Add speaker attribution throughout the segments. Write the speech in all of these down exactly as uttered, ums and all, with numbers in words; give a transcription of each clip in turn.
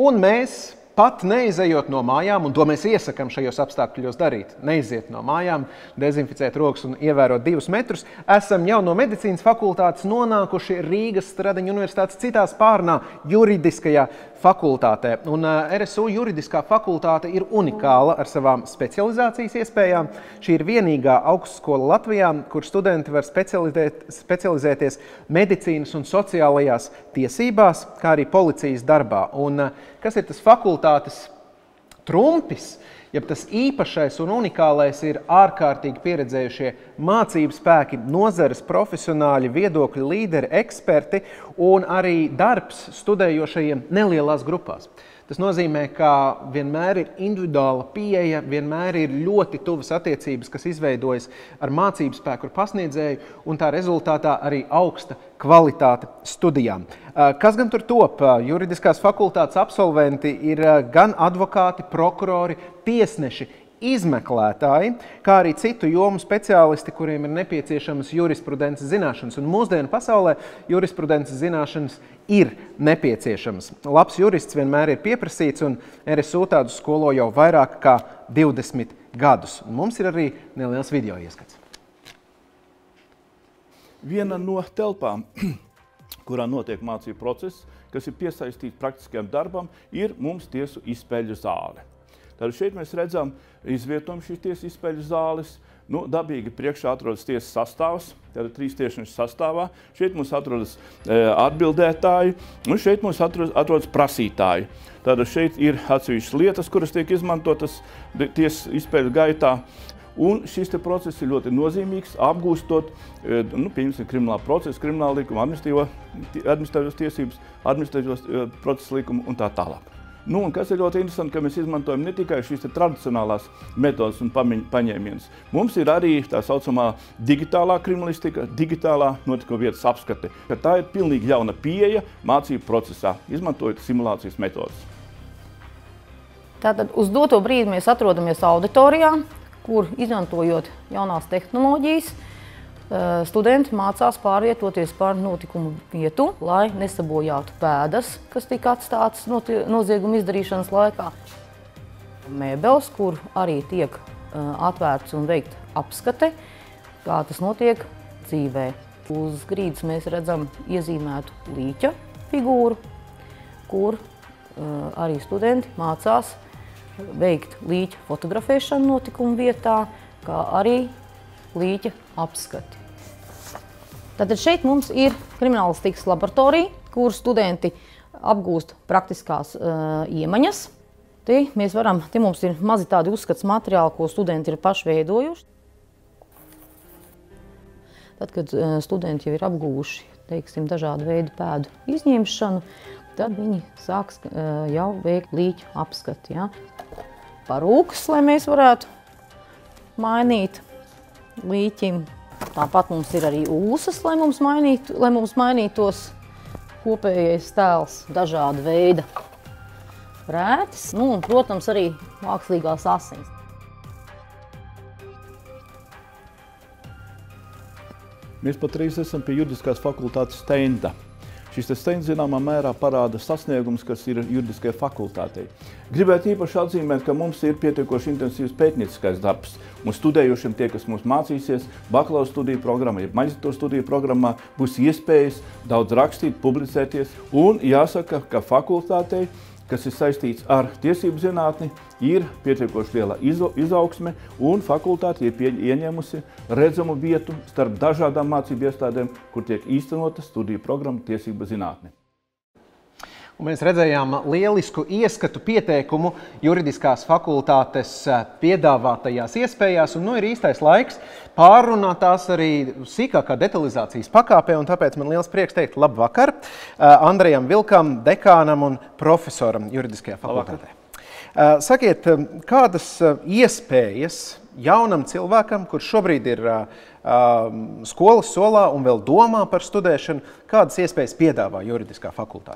Speaker 1: Un mēs, pat neizejot no mājām, un to mēs iesakām šajos apstākļos darīt, neiziet no mājām, dezinficēt rokas un ievērot divus metrus, esam jau no medicīnas fakultātes nonākuši Rīgas Stradiņu universitātes citā spārnā juridiskajā fakultātē. Un R S U juridiskā fakultāte ir unikāla ar savām specializācijas iespējām. Šī ir vienīgā augstskola Latvijā, kur studenti var specializēt, specializēties medicīnas un sociālajās tiesībās, kā arī policijas darbā. Un kas ir tas fakultātes trumpis, ja tas īpašais un unikālais ir ārkārtīgi pieredzējušie mācību spēki, nozares profesionāļi, viedokļu līderi, eksperti un arī darbs studējošajiem nelielās grupās. Tas nozīmē, ka vienmēr ir individuāla pieeja, vienmēr ir ļoti tuvas attiecības, kas izveidojas ar mācību spēku, ar pasniedzēju, un tā rezultātā arī augsta kvalitāte studijām. Kas gan tur top? Juridiskās fakultātes absolventi ir gan advokāti, prokurori, tiesneši, izmeklētāji, kā arī citu jomu speciālisti, kuriem ir nepieciešamas jurisprudences zināšanas. Un mūsdienu pasaulē jurisprudences zināšanas ir nepieciešamas. Labs jurists vienmēr ir pieprasīts, un R S U tādu skolo jau vairāk kā divdesmit gadus. Un mums ir arī neliels video ieskats.
Speaker 2: Viena no telpām, kurā notiek mācību process, kas ir piesaistīts praktiskajam darbam, ir mums tiesu izspēļu zāle. Tad šeit mēs redzam, izvietojumu šīs tiesu izspēļu zāles. Nu, dabīgi priekšā atrodas tiesas sastāvs, tad trīs tiesnešu sastāvā. Šeit mums atrodas e, atbildētāji, un šeit mums atrodas, atrodas prasītāji. Tad šeit ir atsevišķas lietas, kuras tiek izmantotas tiesas izspēļu gaitā. Un šis te process ir ļoti nozīmīgs, apgūstot, e, nu, pieņemsim, krimināla procesa, krimināla likuma, administratīvās tiesības, administratīvos e, procesa likumu un tā tālāk. Nu, un kas ir ļoti interesanti, ka mēs izmantojam ne tikai šīs tradicionālās metodas un paņēmienus. Mums ir arī tā saucamā digitālā kriminālistika, digitālā notikuma vietas apskate. Tā ir pilnīgi jauna pieeja mācību procesā, izmantojot simulācijas metodas.
Speaker 3: Tātad uz doto brīdi mēs atrodamies auditorijā, kur izmantojot jaunās tehnoloģijas, studenti mācās pārvietoties par notikumu vietu, lai nesabojātu pēdas, kas tika atstātas nozieguma izdarīšanas laikā. Mēbeles, kur arī tiek atvērts un veikt apskate, kā tas notiek dzīvē. Uz grīdas mēs redzam iezīmētu līķa figūru, kur arī studenti mācās veikt līķa fotografēšanu notikumu vietā, kā arī līķa apskati. Tātad šeit mums ir kriminālistikas laboratorija, kur studenti apgūst praktiskās uh, iemaņas. Te, mēs varam, te mums ir mazi tādi uzskats materiāli, ko studenti ir paši veidojuši. Tad, kad uh, studenti jau ir apgūši, teiksim, dažādu veidu pēdu izņemšanu, tad viņi sāks uh, jau veikt līķu apskati. Ja? Parūkas, lai mēs varētu mainīt līķim. Tāpat mums ir arī ūsas, lai mums, mainītu, lai mums mainītos kopējais tēls, dažāda veida rētis, nu, un, protams, arī mākslīgās asins.
Speaker 2: Mēs patreiz esam pie juridiskās fakultātes stenda. Šis stends zināmā mērā parāda sasniegums, kas ir juridiskajai fakultātei. Gribētu īpaši atzīmēt, ka mums ir pietiekoši intensīvs pētnieciskais darbs. Mums studējošiem, tie, kas mums mācīsies, bakalaura studiju programmā, ja maģistra studiju programmā, būs iespējas daudz rakstīt, publicēties. Un jāsaka, ka fakultātei, kas ir saistīts ar tiesību zinātni, ir pietiekoši liela izaugsme, un fakultāte ir ieņēmusi redzamu vietu starp dažādām mācību iestādēm, kur tiek īstenota studiju programma tiesību zinātne.
Speaker 1: Un mēs redzējām lielisku ieskatu pieteikumu juridiskās fakultātes piedāvātajās iespējās, un nu ir īstais laiks pārrunāt tās arī sīkākā detalizācijas pakāpē, un tāpēc man liels prieks teikt labvakar Andrejam Vilkam, dekānam un profesoram juridiskajā fakultātē. Labvakar. Sakiet, kādas iespējas jaunam cilvēkam, kurš šobrīd ir skolas solā un vēl domā par studēšanu, kādas iespējas piedāvā juridiskā fakultāte?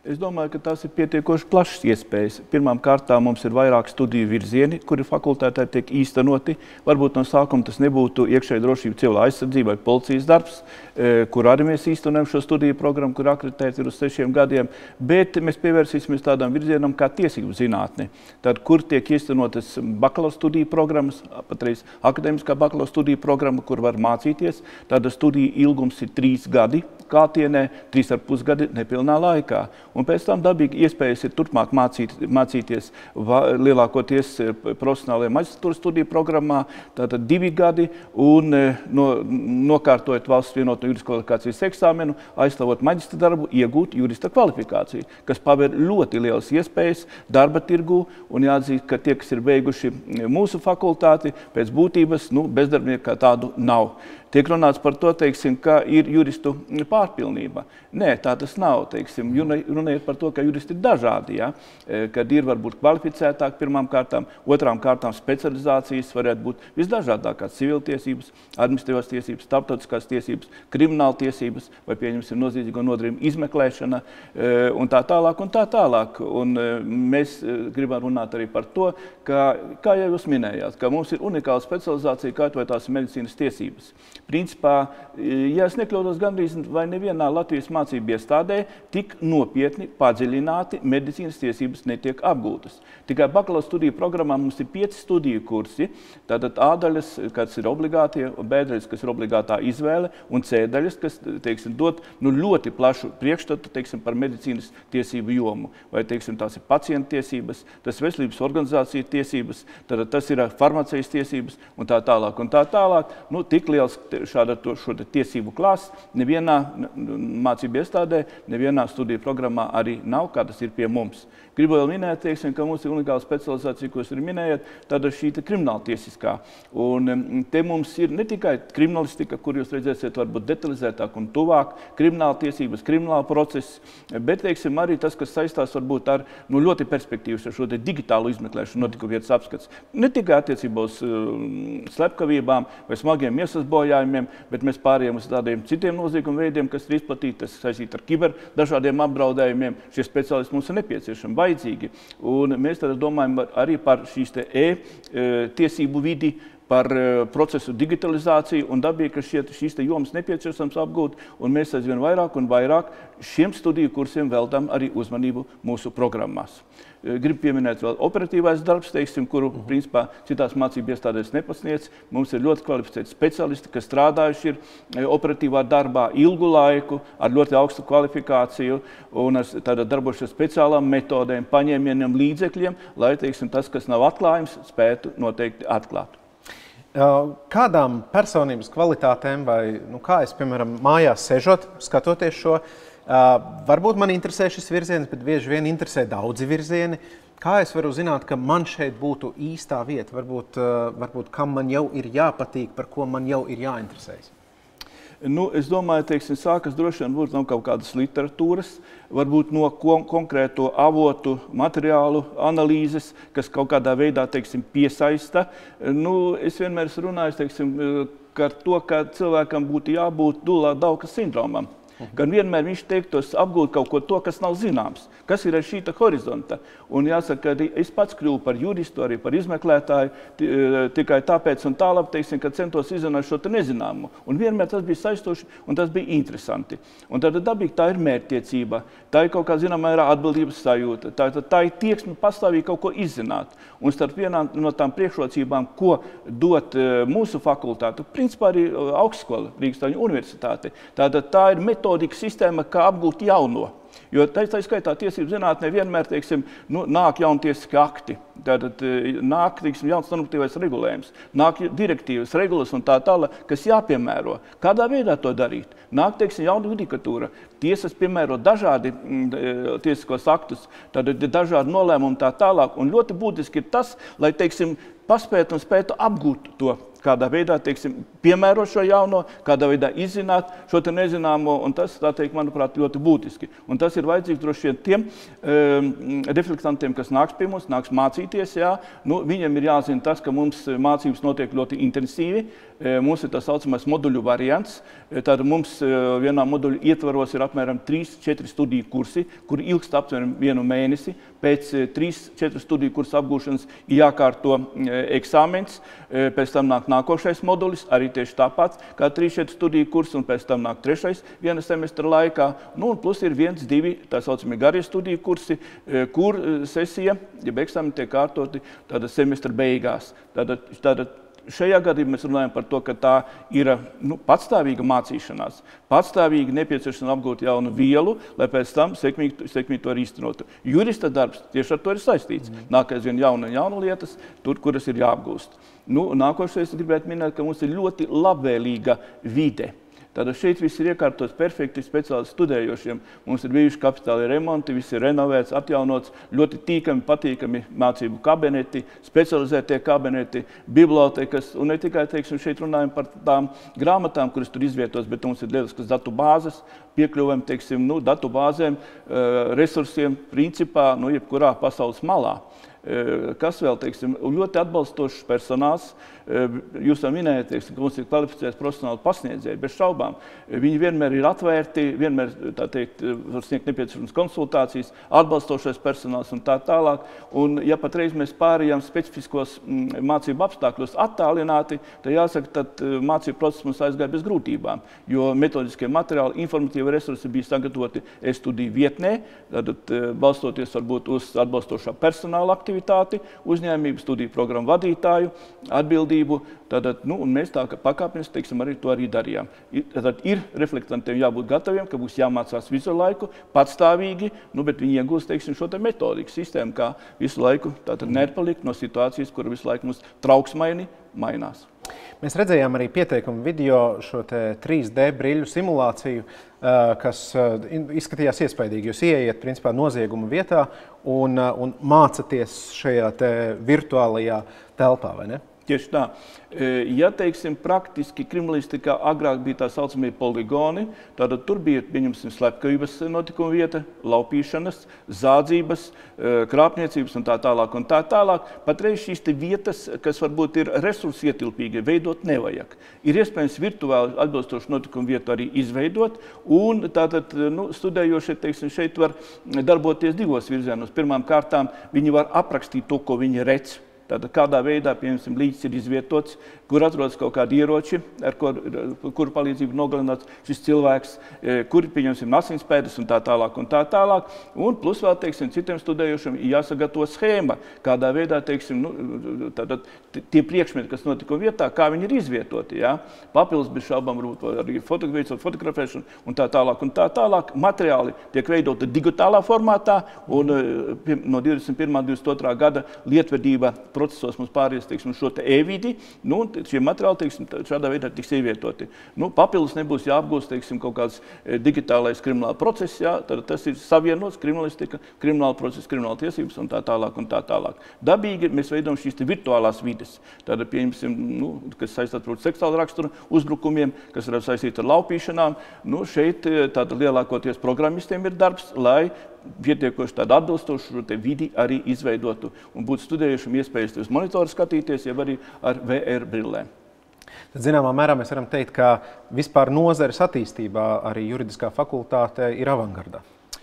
Speaker 2: Es domāju, ka tās ir pietiekoši plašas iespējas. Pirmām kārtām mums ir vairāk studiju virzieni, kuri fakultātē tiek īstenoti. Varbūt no sākuma tas nebūtu iekšēja drošība, civilā aizsardzība vai policijas darbs, kur arī mēs īstenojam šo studiju programmu, kur akreditēti ir uz sešiem gadiem, bet mēs pievērsīsimies tādām virzienam kā tiesību zinātne. Tad, kur tiek īstenotas bakalaura studiju programmas, patreiz akadēmiskā bakalaura studiju programma, kur var mācīties. Tāda studija ilgums ir trīs gadi klātienē, trīs ar pus gadi nepilnā laikā. Un pēc tam dabīgi iespējas ir turpmāk mācīt, mācīties va, lielākoties profesionālajā maģistratūras studiju programmā, tātad divi gadi, un no, nokārtojot valsts vienoto juridiskās kvalifikācijas eksāmenu, aizstāvot maģistra darbu, iegūt jurista kvalifikāciju, kas paver ļoti lielas iespējas darba tirgū, un jāatzīst, ka tie, kas ir beiguši mūsu fakultāti, pēc būtības, nu, bezdarbnieku kā tādu nav. Tiek runāts par to, teiksim, ka ir juristu pārpilnība. Nē, tā tas nav. Teiksim, runājot par to, ka juristi ir dažādi, ja? Kad ir varbūt kvalificētāk pirmām kārtām, otrām kārtām specializācijas varētu būt visdažādākās civiltiesības, administratīvās tiesības, starptautiskās tiesības, krimināla tiesības vai, pieņemsim, noziedzīgo nodarījumu izmeklēšana un tā tālāk un tā tālāk. Un mēs gribam runāt arī par to, ka, kā jau jūs minējāt, ka mums ir unikāla specializācija, kā vai tās medicīnas tiesības. Principā, ja es nekļūdos gandrīz vai nevienā Latvijas mācību iestādē, tik nopietni, padziļināti medicīnas tiesības netiek apgūtas. Tikai bakalaura studiju programmā mums ir pieci studiju kursi, tātad A daļas, kas ir obligātie, B daļas, kas ir obligātā izvēle, un C daļas, kas, teiksim, dod nu, ļoti plašu priekšstatu, teiksim, par medicīnas tiesību jomu. Vai, teiksim, tās ir pacienta tiesības, tas veselības organizācija tiesības, tad tas ir farmacejas tiesības un tā tālāk un tā tālāk. Nu, tik liels šāda to, šo tiesību klāsts nevienā mācību iestādē, nevienā studiju programmā arī nav, kā tas ir pie mums. Gribu vēl minēt, teiksim, ka mums ir unikāla specializācija, ko jūs arī minējat, tāda šī krimināla tiesiskā. Un te mums ir ne tikai kriminālistika, kur jūs redzēsiet varbūt detalizētāk un tuvāk, krimināla tiesības, krimināla process, bet, teiksim, arī tas, kas saistās varbūt ar nu, ļoti perspektīvas ar šo te digitālu izmeklēšanu, notikumu vietas apskats. Ne tikai attiecībā uz uh, slepkavībām vai smagiem miesas bojājumiem, bet mēs pārējām uz tādiem citiem noziegumu veidiem, kas ir izplatīti, tas saistīt ar kiber dažādiem apdraudējumiem. Šie speciālisti mums ir nepieciešami, vajadzīgi. Un mēs tad domājam arī par šīs te e-tiesību vidi, par procesu digitalizāciju, un dabīgi, ka šie, šīs te jomas nepieciešams apgūt, un mēs aizvien vairāk un vairāk šiem studiju kursiem veltam arī uzmanību mūsu programmās. Gribu pieminēt vēl operatīvais darbs, teiksim, kuru, principā, citās mācību iestādēs nepasniedz. Mums ir ļoti kvalificēti speciālisti, kas strādājuši ir operatīvā darbā ilgu laiku, ar ļoti augstu kvalifikāciju un ar tādā darbojušies speciālām metodēm, paņēmieniem, līdzekļiem, lai, teiksim, tas, kas nav atklājums, spētu noteikti atklāt.
Speaker 1: Kādām personības kvalitātēm vai, nu, kā es, piemēram, mājās sežot, skatoties šo, varbūt man interesē šis virziens, bet bieži vien interesē daudzi virzieni. Kā es varu zināt, ka man šeit būtu īstā vieta? Varbūt, varbūt kam man jau ir jāpatīk, par ko man jau ir jāinteresējas?
Speaker 2: Nu, es domāju, teiksim, sākas droši vien būt no kaut kādas literatūras, varbūt no konkrēto avotu, materiālu analīzes, kas kaut kādā veidā, teiksim, piesaista. Nu, es vienmēr esmu runājis, teiksim, ka ar to, ka cilvēkam būtu jābūt Dula-Daukas sindromam. Gan vienmēr viņš teiktos apgūt kaut ko to, kas nav zināms, kas ir ar šīta horizonta. Un jāsaka, ka es pats kļuvu par juristu, arī par izmeklētāju, tikai tāpēc un tālāk, teiksim, ka centos izzināt šo te nezināmu. Un vienmēr tas bija saistoši un tas bija interesanti. Un tad dabīgi tā ir mērķtiecība, tā ir kaut kā zināmā mērā atbildības sajūta, tā, tā ir tieksme pastāvīgi kaut ko izzināt. Un starp vienā no tām priekšrocībām, ko dot mūsu fakultāte, principā arī augstskola, Rīgas universitāte, tātad tā ir metodika sistēma, kā apgūt jauno. Jo tā, tā skaitā tiesību zinātnē vienmēr, teiksim, nu, nāk jauntiesiski akti, tātad nāk, teiksim, jauns normatīvais regulējums, nāk direktīvas, regulas un tā tālāk, kas jāpiemēro. Kādā veidā to darīt? Nāk, teiksim, jauna judikatūra. Tiesas piemēro dažādi mm, tiesiskos aktus, tātad dažādi nolēmumi tā tālāk. Un ļoti būtiski ir tas, lai, teiksim, paspētu un spētu apgūt to kādā veidā, teiksim, piemērot šo jauno, kādā veidā izzināt šo te nezināmo, un tas, tā teikt, manuprāt, ļoti būtiski. Un tas ir vajadzīgs droši vien tiem um, reflektantiem, kas nāks pie mums, nāks mācīties, jā, nu, viņiem ir jāzina tas, ka mums mācības notiek ļoti intensīvi. Mums ir tā saucamais moduļu variants. Tad mums vienā moduļu ietvaros ir apmēram trīs četri studiju kursi, kuri ilgst apmēram vienu mēnesi. Pēc trīs četri studiju kursu apgūšanas ir jākārto eksāmens, pēc tam nāk nākošais modulis, arī tieši tāpat kā trīs četri studiju kursi, un pēc tam nāk trešais viena semestra laikā. Nu, un plus ir viens, divi, tā saucamie garie studiju kursi, kur sesija, ja eksāmeni tiek kārtoti tāda semestra beigās. Tāda, tāda, Šajā gadījumā mēs runājam par to, ka tā ir nu, patstāvīga mācīšanās. Patstāvīgi nepieciešams apgūt jaunu vielu, lai pēc tam sekmīgi, sekmīgi to īstenotu. Jurista darbs tieši ar to ir saistīts. Nāk aizvien jauna un jauna lietas, tur, kuras ir jāapgūst. Nu, nākošais gribētu minēt, ka mums ir ļoti labvēlīga vide. Tātad šeit viss ir iekārtots perfekti speciāli studējošiem. Mums ir bijuši kapitāli remonti, viss ir renovēts, atjaunots, ļoti tīkami, patīkami mācību kabineti, specializētie kabineti, bibliotekas, un ne tikai, teiksim, šeit runājam par tām grāmatām, kuras tur izvietos, bet mums ir lieliskas datu bāzes, piekļuvām, teiksim, nu, datu bāzēm, resursiem, principā, nu, jebkurā pasaules malā. Kas vēl, teiksim, ļoti atbalstošs personāls. Jūs jau minējat, teiksim, ka mums ir kvalificēts profesionāli pasniedzēji, bez šaubām. Viņi vienmēr ir atvērti, vienmēr, tā teikt, var sniegt nepieciešamas konsultācijas, atbalstošais personāls un tā tālāk. Un, ja patreiz mēs pārējām specifiskos mācību apstākļos attālināti, tad jāsaka, tad mācību process mums aizgāja bez grūtībām, jo metodiskie materiāli, informatīvi resursi bija sagatavoti e-studiju vietnē, tad balstoties varbūt uz atbalstošā personāla aktivitāti, uzņēmību, studiju programmu vadītāju, atbildību. Tātad, nu, un mēs tā kā pakāpeniski, teiksim, arī to arī darījām. Tātad ir reflektantiem jābūt gataviem, ka būs jāmācās visu laiku, patstāvīgi, nu, bet viņi iegūst, teiksim, šo te metodiku sistēmu, kā visu laiku tātad neatpalikt no situācijas, kura visu laiku mums trauksmaini mainās.
Speaker 1: Mēs redzējām arī pieteikumu video šo te trīs D briļu simulāciju, kas izskatījās iespaidīgi. Jūs ieiet, principā, nozieguma vietā un, un mācaties šajā te virtuālajā telpā, vai ne?
Speaker 2: Tieši tā. Ja, teiksim, praktiski kriminālistikā agrāk bija tā saucamie poligoni, tātad tur bija, pieņemsim, slepkavības notikuma vieta, laupīšanas, zādzības, krāpniecības un tā tālāk un tā tālāk. Patreiz šīs te vietas, kas varbūt ir resursi ietilpīgi, veidot nevajag. Ir iespējams virtuāli atbilstošu notikumu vietu arī izveidot, un tātad, nu, studējošie, teiksim, šeit var darboties divos virzienos. Pirmām kārtām viņi var aprakstīt to, ko viņi redz. Tātad kādā veidā, piemēram, līķis ir izvietots, kur atrodas kaut kādi ieroči, ar kur, kuru palīdzību nogalināts šis cilvēks, kuri, pieņemsim, asinspēdas un tā tālāk un tā tālāk. Un plus vēl, teiksim, citiem studējošiem jāsagatavo schēma, kādā veidā, teiksim, nu, tātad tie priekšmeti, kas notika vietā, kā viņi ir izvietoti, jā. Papildus bez šaubām varbūt arī fotografēšana, fotografēšana un tā tālāk un tā tālāk. Materiāli tiek veidoti digitālā formātā un no divdesmit pirmā divdesmit otrā gada lietvedība procesos mums pāries, teiksim, šo te e-vidi, nu, šie materiāli, teiksim, šādā veidā tiks ievietoti. Nu, papildus nebūs jāapgūst, teiksim, kaut kāds digitālais krimināla process, jā, tad tas ir savienots kriminālistika, krimināla process, krimināla tiesības un tā tālāk un tā tālāk. Dabīgi mēs veidojam šīs te virtuālās vides. Tātad, pieņemsim, nu, kas saistās, protams, seksuāla rakstura uzbrukumiem, kas ir saistīti ar laupīšanām. Nu, šeit tātad lielākoties programmistiem ir darbs, lai pietiekoši tādu atbilstošu vidi arī izveidotu un būtu studējušiem iespējas uz monitoru skatīties, jau arī ar V R brillēm.
Speaker 1: Tad, zināmā mērā, mēs varam teikt, ka vispār nozares attīstībā arī juridiskā fakultāte ir avangardā.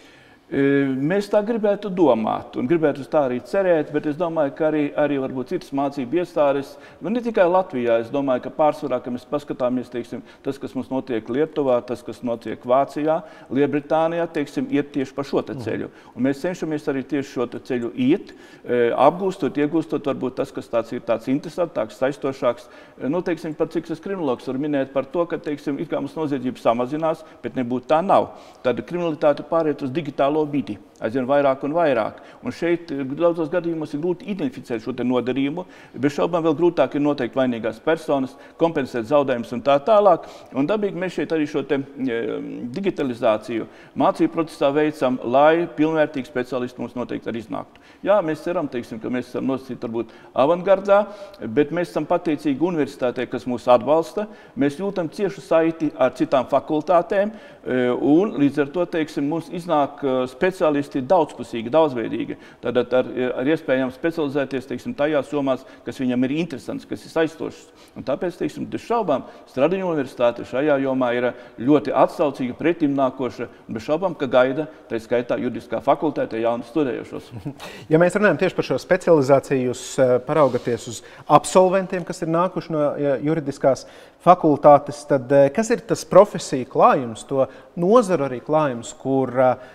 Speaker 2: Mēs tā gribētu domāt un gribētu uz tā arī cerēt, bet es domāju, ka arī, arī varbūt citas mācību iestādes, nu ne tikai Latvijā, es domāju, ka pārsvarā, ka mēs paskatāmies, teiksim, tas, kas mums notiek Lietuvā, tas, kas notiek Vācijā, Lielbritānijā, teiksim, iet tieši pa šo te ceļu. Un mēs cenšamies arī tieši šo te ceļu iet, apgūstot, iegūstot, varbūt tas, kas tāds ir tāds interesantāks, saistošāks. Nu, teiksim, par cik es kriminologs var minēt par to, ka, teiksim, it kā mums noziedzība samazinās, bet nebūtu tā nav. Tāda kriminalitāte pāriet uz digitālo reālo vidi, aizvien vairāk un vairāk. Un šeit daudzos gadījumos ir grūti identificēt šo te nodarījumu, bez šaubām vēl grūtāk ir noteikt vainīgās personas, kompensēt zaudējumus un tā tālāk. Un dabīgi mēs šeit arī šo te digitalizāciju mācību procesā veicam, lai pilnvērtīgi speciālisti mums noteikti arī iznāktu. Jā, mēs ceram, teiksim, ka mēs esam nosacīti varbūt avangardā, bet mēs esam pateicīgi universitātei, kas mūs atbalsta. Mēs jūtam ciešu saiti ar citām fakultātēm, un līdz ar to, teiksim, mums iznāk speciālisti daudzpusīgi, daudzveidīgi. Tātad ar, ar iespējām specializēties, teiksim, tajās jomās, kas viņam ir interesants, kas ir saistošs. Un tāpēc, teiksim, bez šaubām, Stradiņu universitāte šajā jomā ir ļoti atsaucīga, pretimnākoša, un bez šaubām, ka gaida, tā skaitā juridiskā fakultātē jaunu studējošos.
Speaker 1: Ja mēs runājam tieši par šo specializāciju, jūs paraugaties uz absolventiem, kas ir nākuši no juridiskās fakultātes, tad kas ir tas profesija klājums, to nozaru arī klājums, kur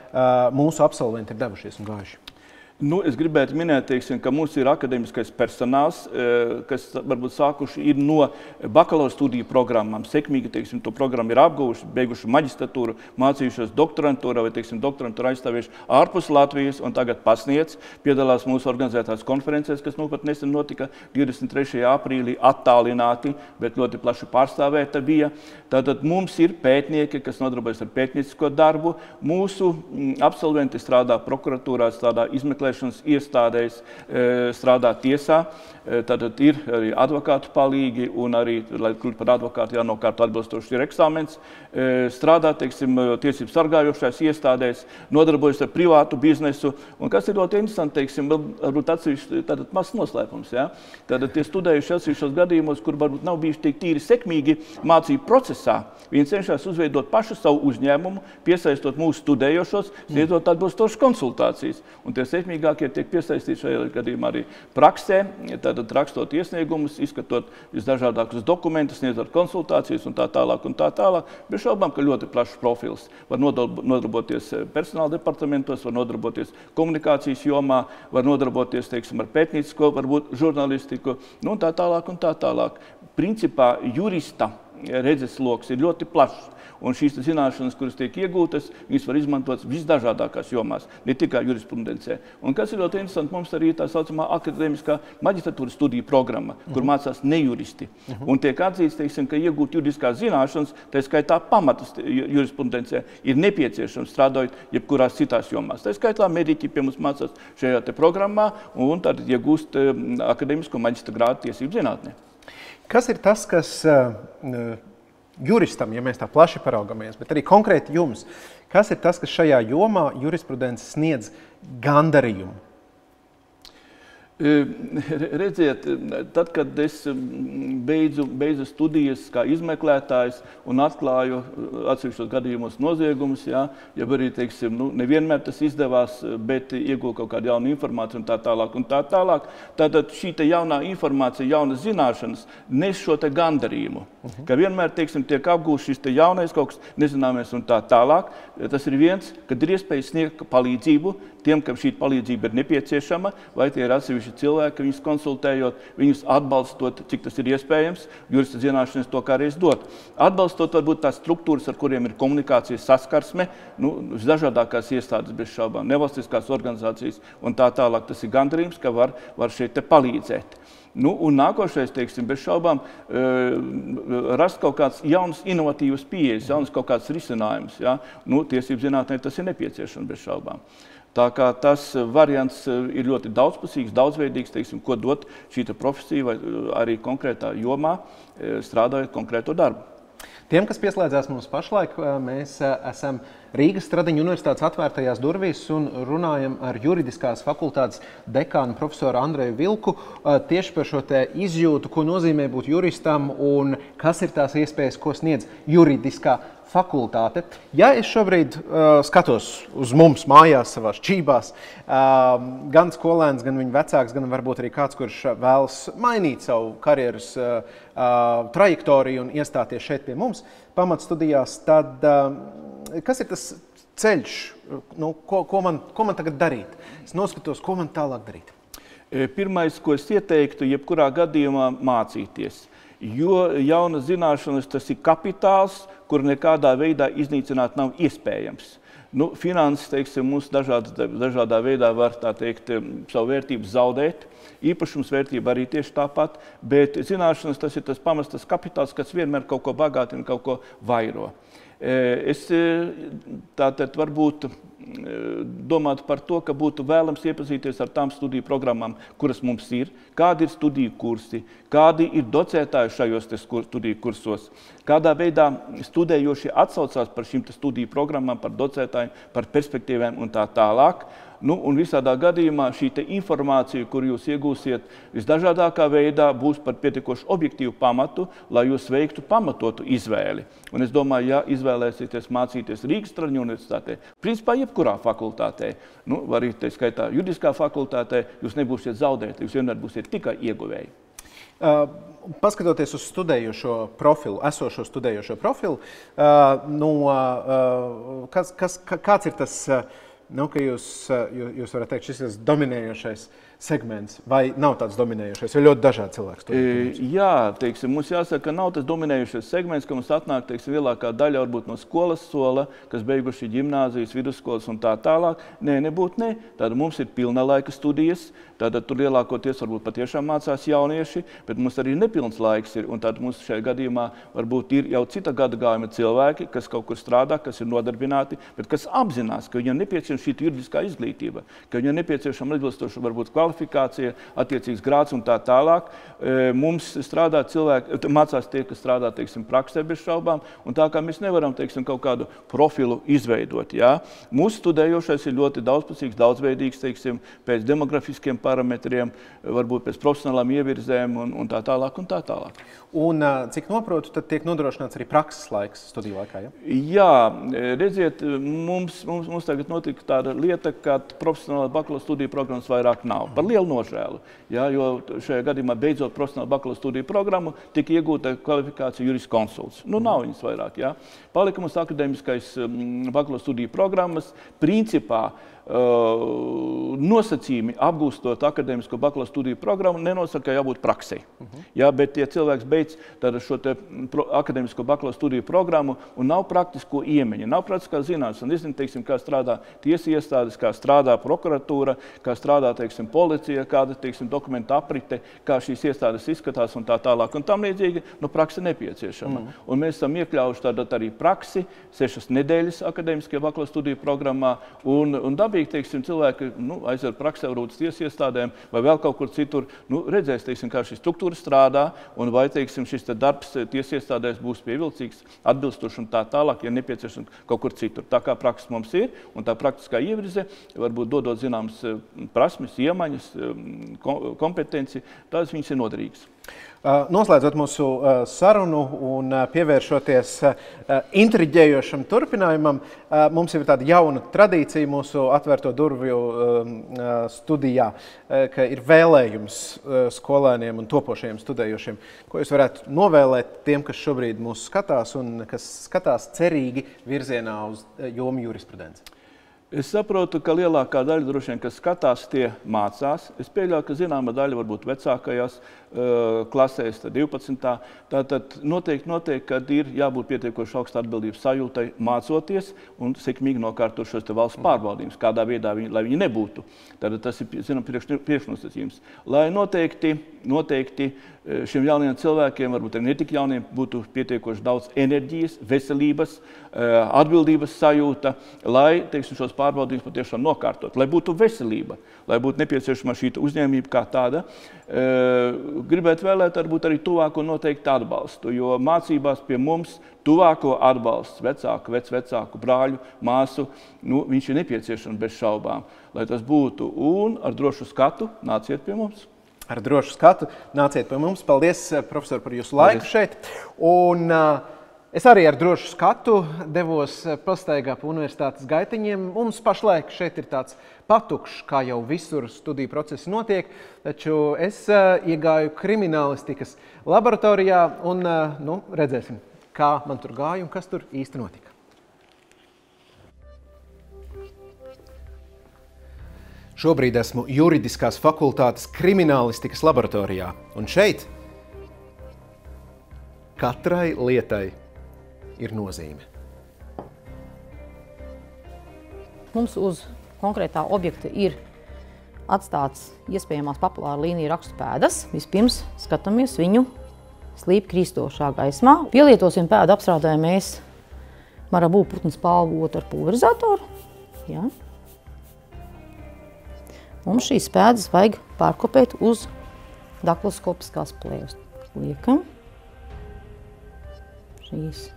Speaker 1: mūsu absolventi ir devušies un gājuši?
Speaker 2: Nu, es gribētu minēt, teiksim, ka mums ir akadēmiskais personāls, kas varbūt sākuši ir no bakalaura studiju programmām. Sekmīgi, teiksim, to programmu ir apguvuši, beiguši maģistratūru, mācījušies doktorantūrā vai, teiksim, doktorantūru aizstāvējuši ārpus Latvijas un tagad pasniedz, piedalās mūsu organizētās konferencēs, kas nu pat nesen notika divdesmit trešajā aprīlī, attālināti, bet ļoti plaši pārstāvēta bija. Tātad mums ir pētnieki, kas nodarbojas ar pētniecisko darbu. Mūsu absolventi strādā prokuratūrā, strādā izmeklēšanas iestādēs, strādā tiesā. Tātad ir arī advokātu palīgi un arī, lai kļūt par advokātu, jānokārt atbilstoši ir eksāmens. Strādā, teiksim, tiesību sargājošās iestādēs, nodarbojas ar privātu biznesu. Un kas ir ļoti interesanti, teiksim, varbūt atsevišķi tātad mazs noslēpums, ja? Tātad tie studējuši atsevišķos gadījumos, kur varbūt nav bijuši tik tīri sekmīgi mācību procesā. Viņi cenšas uzveidot pašu savu uzņēmumu, piesaistot mūsu studējošos, sniedzot atbilstošas konsultācijas. Un tie sekmīgākie tiek piesaistīti šajā gadījumā arī praksē, tātad rakstot iesniegumus, izskatot visdažādākus dokumentus, sniedzot konsultācijas un tā tālāk un tā tālāk. Bez šaubām, ka ļoti plašs profils. Var nodarboties personāla departamentos, var nodarboties komunikācijas jomā, var nodarboties, teiksim, ar pētniecisko, varbūt žurnalistiku, nu un tā tālāk un tā tālāk. Principā jurista redzesloks ir ļoti plašs. Un šīs zināšanas, kuras tiek iegūtas, viņas var izmantot visdažādākās jomās, ne tikai jurisprudencē. Un kas ir ļoti interesanti, mums arī ir tā saucamā akadēmiskā maģistratūras studiju programma, kur mācās nejuristi. Un tiek atzīts, teiksim, ka iegūt juridiskās zināšanas, tā skaitā pamatus jurisprudencē, ir nepieciešams strādājot jebkurās citās jomās. Tā skaitā mediķi pie mums mācās šajā te programmā un tad iegūst akadēmisko maģistra grādu tiesību zinātnē.
Speaker 1: Kas ir tas, kas juristam, ja mēs tā plaši paraugamies, bet arī konkrēti jums, kas ir tas, kas šajā jomā jurisprudence sniedz gandarījumu?
Speaker 2: Redziet, tad, kad es beidzu, beidzu studijas kā izmeklētājs un atklāju atsevišķos gadījumos noziegumus, jā, ja arī, teiksim, nu, nevienmēr tas izdevās, bet iegūtu kaut kādu jaunu informāciju un tā tālāk un tā tālāk, tātad šī te jaunā informācija, jaunas zināšanas nes šo te gandarījumu, uh-huh. ka vienmēr, teiksim, tiek apgūst šis te jaunais kaut kas nezināmies un tā tālāk. Tas ir viens, kad ir iespēja sniegt palīdzību tiem, kam šī palīdzība ir nepieciešama, vai tie ir atsevišķi cilvēki, viņus konsultējot, viņus atbalstot, cik tas ir iespējams, jurista zināšanas to kā reiz dot. Atbalstot varbūt tās struktūras, ar kuriem ir komunikācijas saskarsme, nu, visdažādākās iestādes bez šaubām, nevalstiskās organizācijas un tā tālāk. Tas ir gandarījums, ka var, var šeit te palīdzēt. Nu, un nākošais, teiksim, bez šaubām, rast kaut kāds jauns, inovatīvas pieejas, jauns kaut kāds risinājums. Ja? Nu, tiesību zinātnē tas ir nepieciešams bez šaubām. Tā kā tas variants ir ļoti daudzpusīgs, daudzveidīgs, teiksim, ko dot šī profesija vai arī konkrētā jomā, strādājot konkrēto darbu.
Speaker 1: Tiem, kas pieslēdzās mums pašlaik, mēs esam Rīgas Stradiņu universitātes atvērtajās durvīs un runājam ar juridiskās fakultātes dekānu profesoru Andreju Vilku tieši par šo te izjūtu, ko nozīmē būt juristam un kas ir tās iespējas, ko sniedz juridiskā fakultāte. Ja es šobrīd uh, skatos uz mums mājās, savās čībās, uh, gan skolēns, gan viņa vecāks, gan varbūt arī kāds, kurš vēlas mainīt savu karjeras uh, uh, trajektoriju un iestāties šeit pie mums pamatstudijās, tad uh, kas ir tas ceļš, nu, ko, ko, man, ko man tagad darīt? Es noskatos, ko man tālāk darīt.
Speaker 2: Pirmais, ko es ieteiktu, jebkurā gadījumā mācīties. Jo jaunas zināšanas tas ir kapitāls, kur nekādā veidā iznīcināt nav iespējams. Nu, finanses, teiksim, mums dažād, dažādā veidā var, tā teikt, savu vērtību zaudēt. Īpašums vērtība arī tieši tāpat, bet zināšanas tas ir tas pamestas kapitāls, kas vienmēr kaut ko bagātina, kaut ko vairo. Es tātad varbūt domāt par to, ka būtu vēlams iepazīties ar tām studiju programmām, kuras mums ir, kādi ir studiju kursi, kādi ir docētāji šajos studiju kursos, kādā veidā studējošie atsaucās par šīm studiju programmām, par docētājiem, par perspektīvēm un tā tālāk. Nu, un visādā gadījumā šī te informācija, kur jūs iegūsiet visdažādākā veidā, būs par pietiekoši objektīvu pamatu, lai jūs veiktu pamatotu izvēli. Un es domāju, ja izvēlēsieties mācīties Rīgas Traņu universitātē, principā jebkurā fakultātē, nu, arī te skaitā juridiskā fakultātē, jūs nebūsiet zaudēti, jūs vienmēr būsiet tikai ieguvēji.
Speaker 1: Uh, paskatoties uz studējošo profilu, esošo studējošo profilu, uh, no, uh, kas, kas, kāds ir tas, uh, nu, ka jūs, jūs, jūs varat teikt, šis ir dominējošais segments, vai nav tāds dominējošais, jo ļoti dažādi cilvēki studē?
Speaker 2: Jā, teiksim, mums jāsaka, ka nav tas dominējošais segments, ka mums atnāk, teiksim, lielākā daļa varbūt no skolas sola, kas beiguši ģimnāzijas, vidusskolas un tā tālāk. Nē, nebūtu ne. Tātad mums ir pilna laika studijas, tātad tur lielākoties varbūt patiešām mācās jaunieši, bet mums arī nepilns laiks ir, un tātad mums šajā gadījumā varbūt ir jau cita gada gājuma cilvēki, kas kaut kur strādā, kas ir nodarbināti, bet kas apzinās, ka viņam nepieciešama šī juridiskā izglītība, ka viņam nepieciešama atbilstoša varbūt kvalifikācija, attiecīgs grāds un tā tālāk. Mums strādā cilvēki, mācās tie, kas strādā, teiksim, praksē bez šaubām, un tā kā mēs nevaram, teiksim, kaut kādu profilu izveidot, jā. Mūsu studējošais ir ļoti daudzpusīgs, daudzveidīgs, teiksim, pēc demografiskiem parametriem, varbūt pēc profesionālām ievirzēm un, un tā tālāk un tā tālāk.
Speaker 1: Un, cik noprotu, tad tiek nodrošināts arī prakses laiks studiju laikā, ja?
Speaker 2: Jā, redziet, mums, mums, mums tagad notika tāda lieta, ka profesionālā bakalaura studiju programmas vairāk nav. Par lielu nožēlu, jā, jo šajā gadījumā beidzot profesionālā bakalaura studiju programmu tika iegūta kvalifikācija juriskonsults. Nu, nav viņas vairāk, jā. Palika mums akadēmiskais bakalaura studiju programmas. Principā Uh, nosacījumi apgūstot akadēmisko bakalaura studiju programmu nenosaka, ka jābūt praksei. Uh-huh. Jā, bet tie cilvēks beidz šo te pro, akadēmisko bakalaura studiju programmu un nav praktisko iemaņu, nav praktiskā zināšana. Nezinu, teiksim, kā strādā tiesa iestādes, kā strādā prokuratūra, kā strādā, teiksim, policija, kāda, teiksim, dokumenta aprite, kā šīs iestādes izskatās un tā tālāk. Un tam līdzīgi, nu, prakse nepieciešama. Uh-huh. Un mēs esam iekļaujuši tādat arī praksi, sešas nedēļas akadēmiskajā bakalaura studiju programmā un, un dabīgi, teiksim, cilvēki, nu, aiziet praksē varbūt tiesas iestādēm vai vēl kaut kur citur, nu, redzēs, teiksim, kā šī struktūra strādā un vai, teiksim, šis te darbs tiesas iestādēs būs pievilcīgs, atbilstoši un tā tālāk, ja nepieciešams kaut kur citur. Tā kā prakses mums ir un tā praktiskā ievirze, varbūt dodot zināmas prasmes, iemaņas, kompetenci, tās viņas ir noderīgas.
Speaker 1: Noslēdzot mūsu sarunu un pievēršoties intriģējošam turpinājumam, mums ir tāda jauna tradīcija mūsu atvērto durvju studijā, ka ir vēlējums skolēniem un topošajiem studējošiem. Ko jūs varētu novēlēt tiem, kas šobrīd mūs skatās un kas skatās cerīgi virzienā uz jomu jurisprudenci?
Speaker 2: Es saprotu, ka lielākā daļa droši vien, kas skatās, tie mācās. Es pieļauju, ka zināma daļa varbūt vecākajās uh, klasēs, tad divpadsmitā. Tātad noteikti, noteikti, kad ir jābūt pietiekoši augsta atbildības sajūtai mācoties un sekmīgi nokārtot šos te valsts pārbaudījumus, kādā veidā viņi, lai viņi nebūtu. Tātad tas ir, zinām, priekš, priekšnosacījums. Lai noteikti, noteikti šiem jauniem cilvēkiem, varbūt arī netik jauniem, būtu pietiekoši daudz enerģijas, veselības, atbildības sajūta, lai, teiksim, šos pārbaudījumus patiešām nokārtot, lai būtu veselība, lai būtu nepieciešama šī uzņēmība kā tāda. Gribētu vēlēt varbūt arī tuvāko noteikti atbalstu, jo mācībās pie mums tuvāko atbalsts, vecāku, vecvecāku, brāļu, māsu, nu, viņš ir nepieciešams bez šaubām, lai tas būtu. Un ar drošu skatu nāciet pie mums.
Speaker 1: Ar drošu skatu nāciet pie mums. Paldies, profesor, par jūsu laiku šeit. Un uh, es arī ar drošu skatu devos pastaigā pa universitātes gaitiņiem. Mums pašlaik šeit ir tāds patukšs, kā jau visur studiju procesi notiek, taču es uh, iegāju kriminālistikas laboratorijā un uh, nu, redzēsim, kā man tur gāja un kas tur īsti notika. Šobrīd esmu juridiskās fakultātes kriminālistikas laboratorijā, un šeit katrai lietai ir nozīme.
Speaker 3: mums uz konkrētā objekta ir atstāts iespējamās papilāra līnija rakstu pēdas, vispirms skatāmies viņu slīp krīstošā gaismā. Pielietosim pēdu apstrādē mēs marabū putnu spalvotu ar pulverizatoru. Jā. Mums šīs pēdas vajag pārkopēt uz dakloskopiskās plēves. Liekam šīs,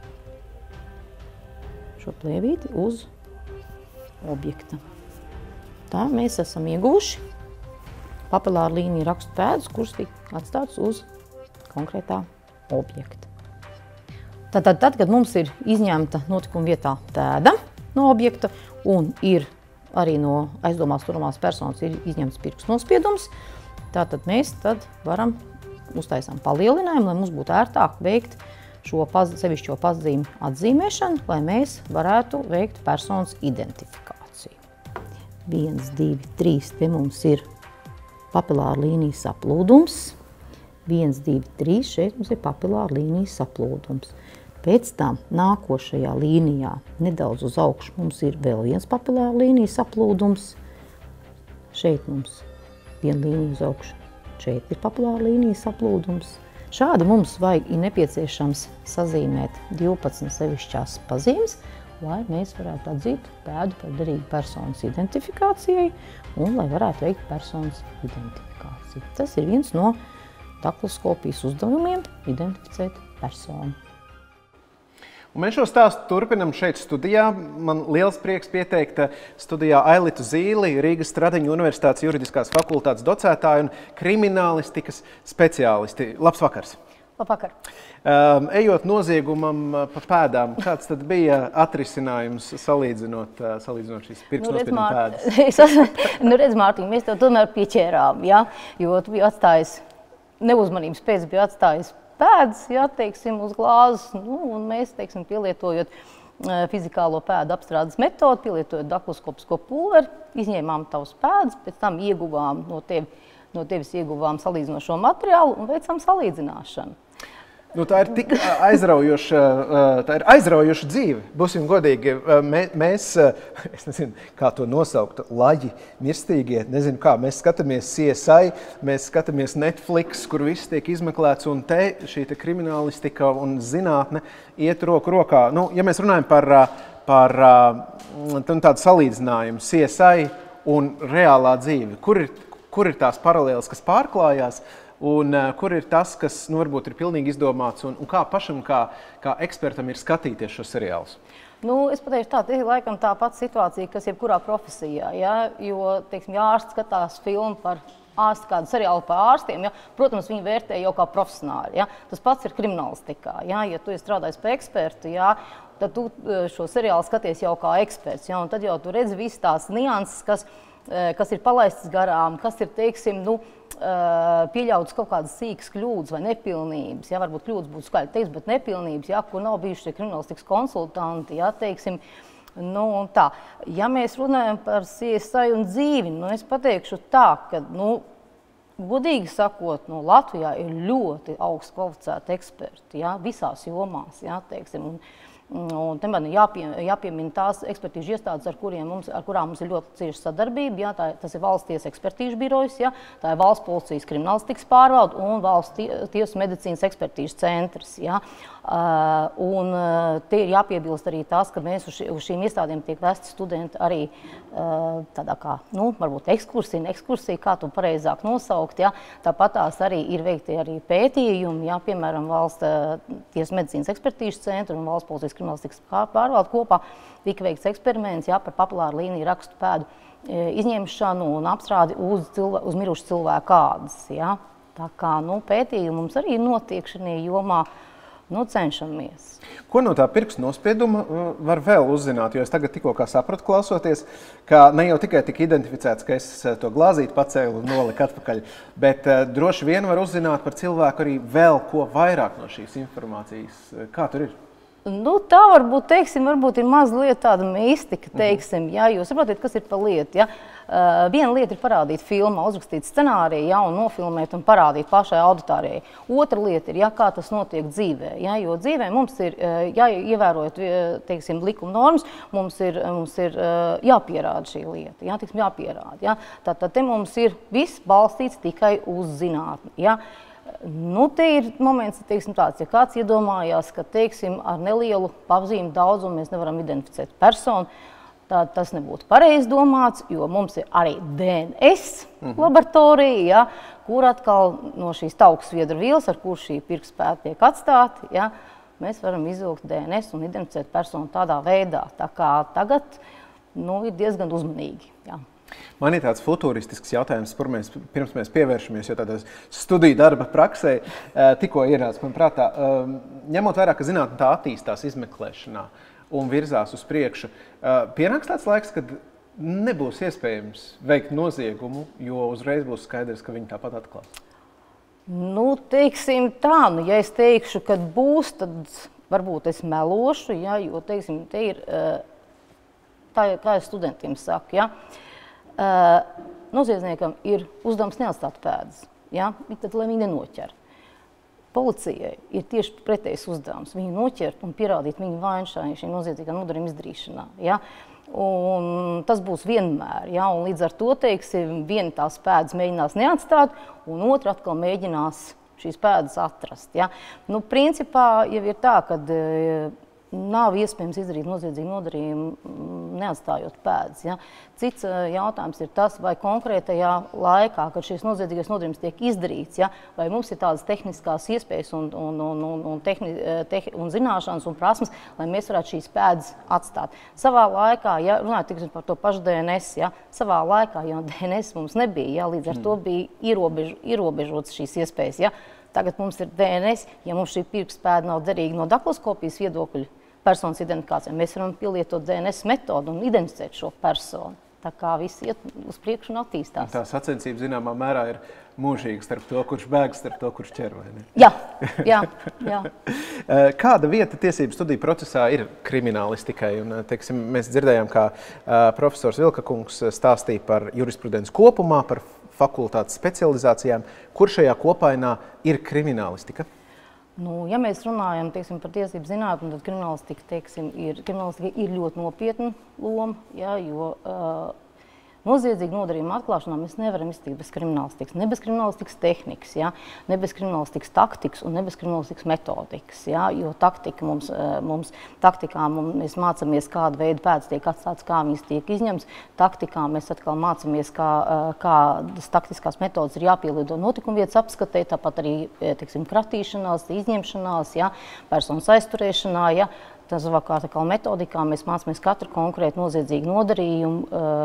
Speaker 3: šo plēvīti uz objekta. Tā mēs esam ieguvuši papilāra līnija rakstu pēdus, kuras tika atstātas uz konkrētā objekta. Tātad, tad, kad mums ir izņemta notikuma vietā pēda no objekta un ir arī no aizdomās turamās personas ir izņemts pirkstu nospiedums, tātad mēs tad varam uztaisām palielinājumu, lai mums būtu ērtāk veikt šo paz, sevišķo pazīmi atzīmēšanu, lai mēs varētu veikt personas identifikāciju. viens, divi, trīs, te mums ir papilāra līnijas saplūdums. viens, divi, trīs, šeit mums ir papilāra līnijas saplūdums. Pēc tam nākošajā līnijā nedaudz uz augšu mums ir vēl viens papilāra līnijas saplūdums. Šeit mums viena līnija uz augšu. Šeit ir papilāra līnijas saplūdums. Šādi mums vajag ir nepieciešams sazīmēt divpadsmit sevišķās pazīmes, lai mēs varētu atzīt pēdu par derīgu personas identifikācijai un lai varētu veikt personas identifikāciju. Tas ir viens no dakloskopijas uzdevumiem – identificēt personu.
Speaker 1: Un mēs šo stāstu turpinam šeit studijā. Man liels prieks pieteikt studijā Ailitu Zīli, Rīgas Stradiņu Universitātes juridiskās fakultātes docētāju un kriminālistikas speciālisti. Labs vakars!
Speaker 3: Labvakar!
Speaker 1: Um, ejot noziegumam pa pēdām, kāds tad bija atrisinājums salīdzinot, salīdzinot šīs pirkstu nospieduma pēdas?
Speaker 4: Nu redz, Mārtiņ, mēs tev tomēr pieķērām, ja? Jo tu biji atstājis, neuzmanības pēc bija atstājis pēdas, ja, teiksim, uz glāzes, nu, un mēs, teiksim, pielietojot fizikālo pēdu apstrādes metodu, pielietojot dakloskopisko pulveri, izņēmām tavus pēdas, pēc tam ieguvām no, tevi, no tevis ieguvām salīdzinošo materiālu un veicām salīdzināšanu.
Speaker 1: Nu, tā ir tik aizraujoša, tā ir aizraujoša dzīve, būsim godīgi. Mēs, es nezinu, kā to nosaukt, laģi, mirstīgie, nezinu kā, mēs skatāmies C S I, mēs skatāmies Netflix, kur viss tiek izmeklēts, un te šī te kriminālistika un zinātne iet roku rokā. Nu, ja mēs runājam par, par tādu salīdzinājumu C S I un reālā dzīve, kur ir, kur ir tās paralēles, kas pārklājās, un uh, kur ir tas, kas nu, varbūt ir pilnīgi izdomāts, un, un kā pašam, kā, kā ekspertam ir skatīties šo seriālus?
Speaker 4: Nu, es pateikšu tā, tā ir laikam tā pati situācija, kas jebkurā profesijā, ja? Jo, teiksim, ja ārsts skatās filmu par ārstu, kādu seriālu par ārstiem, ja? Protams, viņi vērtē jau kā profesionāli, ja? Tas pats ir kriminālistikā, ja? Ja tu esi strādājis par ekspertu, ja? Tad tu šo seriālu skaties jau kā eksperts, ja? Un tad jau tu redzi visas tās nianses, kas, kas ir palaistas garām, kas ir, teiksim, nu, pieļautas kaut kādas sīkas kļūdas vai nepilnības, ja, varbūt kļūdas būtu skaļi teiks, bet nepilnības, ja, kur nav bijuši tie kriminālistikas konsultanti, ja, teiksim, nu, un tā. Ja mēs runājam par C S I un dzīvi, nu, es pateikšu tā, ka, nu, godīgi sakot, nu, Latvijā ir ļoti augsts kvalificēti eksperti, ja, visās jomās, ja, teiksim, un, Un te man jāpie, jāpiemina tās ekspertīžu iestādes, ar, mums, ar kurām mums ir ļoti cieša sadarbība. Jā, tā, tas ir valsts tiesa ekspertīžu birojas, jā, tā ir valsts policijas kriminālistikas pārvalde un valsts tie, tiesu medicīnas ekspertīžu centrs. Jā. Uh, un uh, te ir jāpiebilst arī tas, ka mēs uz, ši, uz šīm iestādēm tiek vesti studenti arī uh, tādā kā, nu, varbūt ekskursija, ekskursija, kā to pareizāk nosaukt. Jā. Tāpat tās arī ir veikti arī pētījumi, jā, piemēram, valsts uh, tiesu medicīnas ekspertīžu centru un valsts policijas kriminālistikas pārvalde kopā tika veikts eksperiments, jā, par papilāru līniju rakstu pēdu e, izņemšanu un apstrādi uz, cilvē, uz mirušu cilvēku ādas. Jā. Tā kā, nu, pētījumi mums arī notiek šajā jomā, nu, cenšamies.
Speaker 1: Ko no tā pirkstu nospieduma var vēl uzzināt? Jo es tagad tikko kā sapratu klausoties, ka ne jau tikai tika identificēts, ka es to glāzīti pacēlu un noliku atpakaļ, bet uh, droši vien var uzzināt par cilvēku arī vēl ko vairāk no šīs informācijas. Kā tur ir?
Speaker 4: Nu, tā varbūt, teiksim, varbūt ir mazliet tāda mistika, teiksim, jā, jūs saprotiet, kas ir par lietu, jā. Uh, viena lieta ir parādīt filmā, uzrakstīt scenāriju, jā, un nofilmēt un parādīt pašai auditorijai. Otra lieta ir, jā, kā tas notiek dzīvē, jā, jo dzīvē mums ir, jā, ievērojot, teiksim, likuma normas, mums ir, mums ir jāpierāda šī lieta, jā, teiksim, jāpierāda, jā. Tātad te mums ir viss balstīts tikai uz zinātni, jā. Nu, te ir moments, teiksim, tāds, ja kāds iedomājās, ka, teiksim, ar nelielu pazīmi daudzumu mēs nevaram identificēt personu, tad tas nebūtu pareizi domāts, jo mums ir arī D N S laboratorija, ja, kur atkal no šīs tauksviedru vielas, ar kur šī pirkstspēta tiek atstāta, ja, mēs varam izvilkt D N S un identificēt personu tādā veidā. Tā kā tagad, nu, ir diezgan uzmanīgi, jā.
Speaker 1: Man ir tāds futuristisks jautājums, kur mēs, pirms mēs pievēršamies, jo tādā studiju darba praksē tikko ienāca man prātā. Ņemot vērā, ka zinātne tā attīstās izmeklēšanā un virzās uz priekšu, pienāks tāds laiks, kad nebūs iespējams veikt noziegumu, jo uzreiz būs skaidrs, ka viņi tāpat atklās.
Speaker 4: Nu, teiksim tā, nu, ja es teikšu, kad būs, tad varbūt es melošu, ja, jo, teiksim, te ir, tā, kā es studentiem saku, ja, Uh, noziedzniekam ir uzdevums neatstāt pēdas, ja? Tad, lai viņi nenoķer. Policijai ir tieši pretējs uzdevums. Viņu noķert un pierādīt viņu vainu šī noziedzīgā nodarījuma izdarīšanā. Ja? Un tas būs vienmēr. Ja? Un līdz ar to, teiksim, viena tās pēdas mēģinās neatstāt, un otra atkal mēģinās šīs pēdas atrast. Ja? Nu, principā jau ir tā, ka nav iespējams izdarīt noziedzīgu nodarījumu, neatstājot pēdas. Ja? Cits jautājums ir tas, vai konkrētajā laikā, kad šis noziedzīgais nodarījums tiek izdarīts, ja? Vai mums ir tādas tehniskās iespējas un, un, un, un, un, tehni, te, un zināšanas un prasmes, lai mēs varētu šīs pēdas atstāt. Savā laikā, ja runājot tiksim par to pašu D N S, ja? Savā laikā, jo D N S mums nebija, ja? Līdz ar to bija ierobež, ierobežotas šīs iespējas. Ja? Tagad mums ir D N S, ja mums šī pirkstspēda nav derīga no dakloskopijas viedokļa, personas identifikācijā, mēs varam pielietot D N S metodu un identificēt šo personu. Tā kā viss iet uz priekšu un attīstās.
Speaker 1: Tā sacensība zināmā mērā ir mūžīga starp to, kurš bēg, starp to, kurš ķer, vai ne?
Speaker 4: Jā, jā, jā.
Speaker 1: Kāda vieta tiesību studiju procesā ir kriminālistikai? Un, teiksim, mēs dzirdējām, kā profesors Vilkakungs stāstīja par jurisprudenci kopumā, par fakultātes specializācijām. Kur šajā kopainā ir kriminālistika?
Speaker 4: Nu, ja mēs runājam, teiksim, par tiesību zinātni, tad kriminālistika, teiksim, ir, kriminālistika ir ļoti nopietna loma, ja, jo uh, noziedzīgu nodarījumu atklāšanā mēs nevaram iztikt bez kriminālistikas, ne bez kriminālistikas tehnikas, ja, ne bez kriminālistikas taktikas un ne bez kriminālistikas metodikas, ja, jo taktika mums, mums, taktikā mums, mēs mācāmies, kāda veida pēdas tiek atstātas, kā viņas tiek izņemts. Taktikā mēs atkal mācāmies, kā, kādas taktiskās metodas ir jāpielieto notikumvietas apskatē, tāpat arī, teiksim, kratīšanās, izņemšanās, ja, personas aizturēšanā, ja. Tas savukārt atkal metodikā mēs mācāmies katru konkrētu noziedzīgu nodarījumu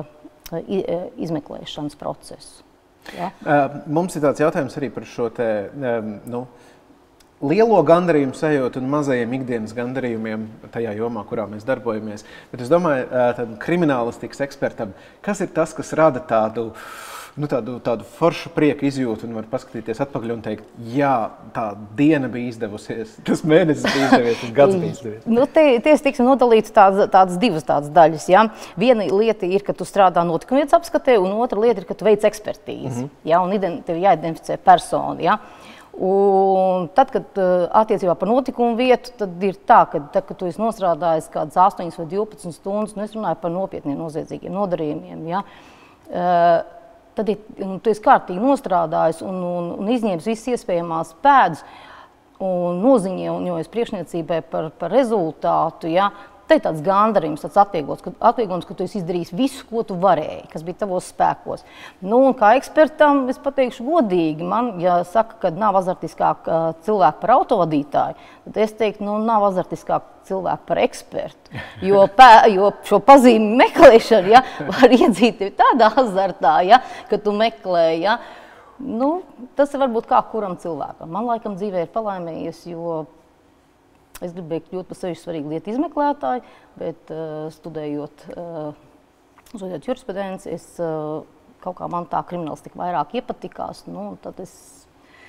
Speaker 4: izmeklēšanas procesu. Ja?
Speaker 1: Mums ir tāds jautājums arī par šo te, nu, lielo gandarījumu sajūtu un mazajiem ikdienas gandarījumiem tajā jomā, kurā mēs darbojamies. Bet es domāju, tad kriminālistikas ekspertam, kas ir tas, kas rada tādu, nu, tādu, tādu foršu prieku izjūtu un var paskatīties atpakaļ un teikt, jā, tā diena bija izdevusies, tas mēnesis bija izdevies, tas gads bija izdevies.
Speaker 4: Nu, te, tiesa tiksim nodalīts tādas, tādas divas tādas daļas, ja. Viena lieta ir, ka tu strādā notikumvietas apskatē, un otra lieta ir, ka tu veic ekspertīzi, mm-hmm. ja, un tev jāidentificē personu, ja. Un tad, kad attiecībā par notikumu vietu, tad ir tā, ka, tad, kad tu esi nostrādājis kādas astoņas vai divpadsmit stundas, nu es runāju par nopietniem noziedzīgiem nodarījumiem, ja, tad ir, tu esi kārtīgi nostrādājis un, un, un izņēmis visas iespējamās pēdas un noziņojies priekšniecībai par, par rezultātu, ja, te ir tāds gandarījums, tāds atvieglojums, ka, atvieglojums, ka tu esi izdarījis visu, ko tu varēji, kas bija tavos spēkos. Nu, un kā ekspertam, es pateikšu godīgi, man, ja saka, ka nav azartiskāk cilvēku par autovadītāju, tad es teiktu, nu, nav azartiskāk cilvēku par ekspertu, jo, pē, jo šo pazīmi meklēšanu, ja, var iedzīt tevi tādā azartā, ja, ka tu meklē, ja. Nu, tas ir varbūt kā kuram cilvēkam. Man laikam dzīvē ir palaimējies, jo es gribēju kļūt par sevišķi svarīgu lietu izmeklētāju, bet uh, studējot, uh, studējot jurisprudenci, es uh, kaut kā man tā kriminālistika vairāk iepatikās, nu, tad es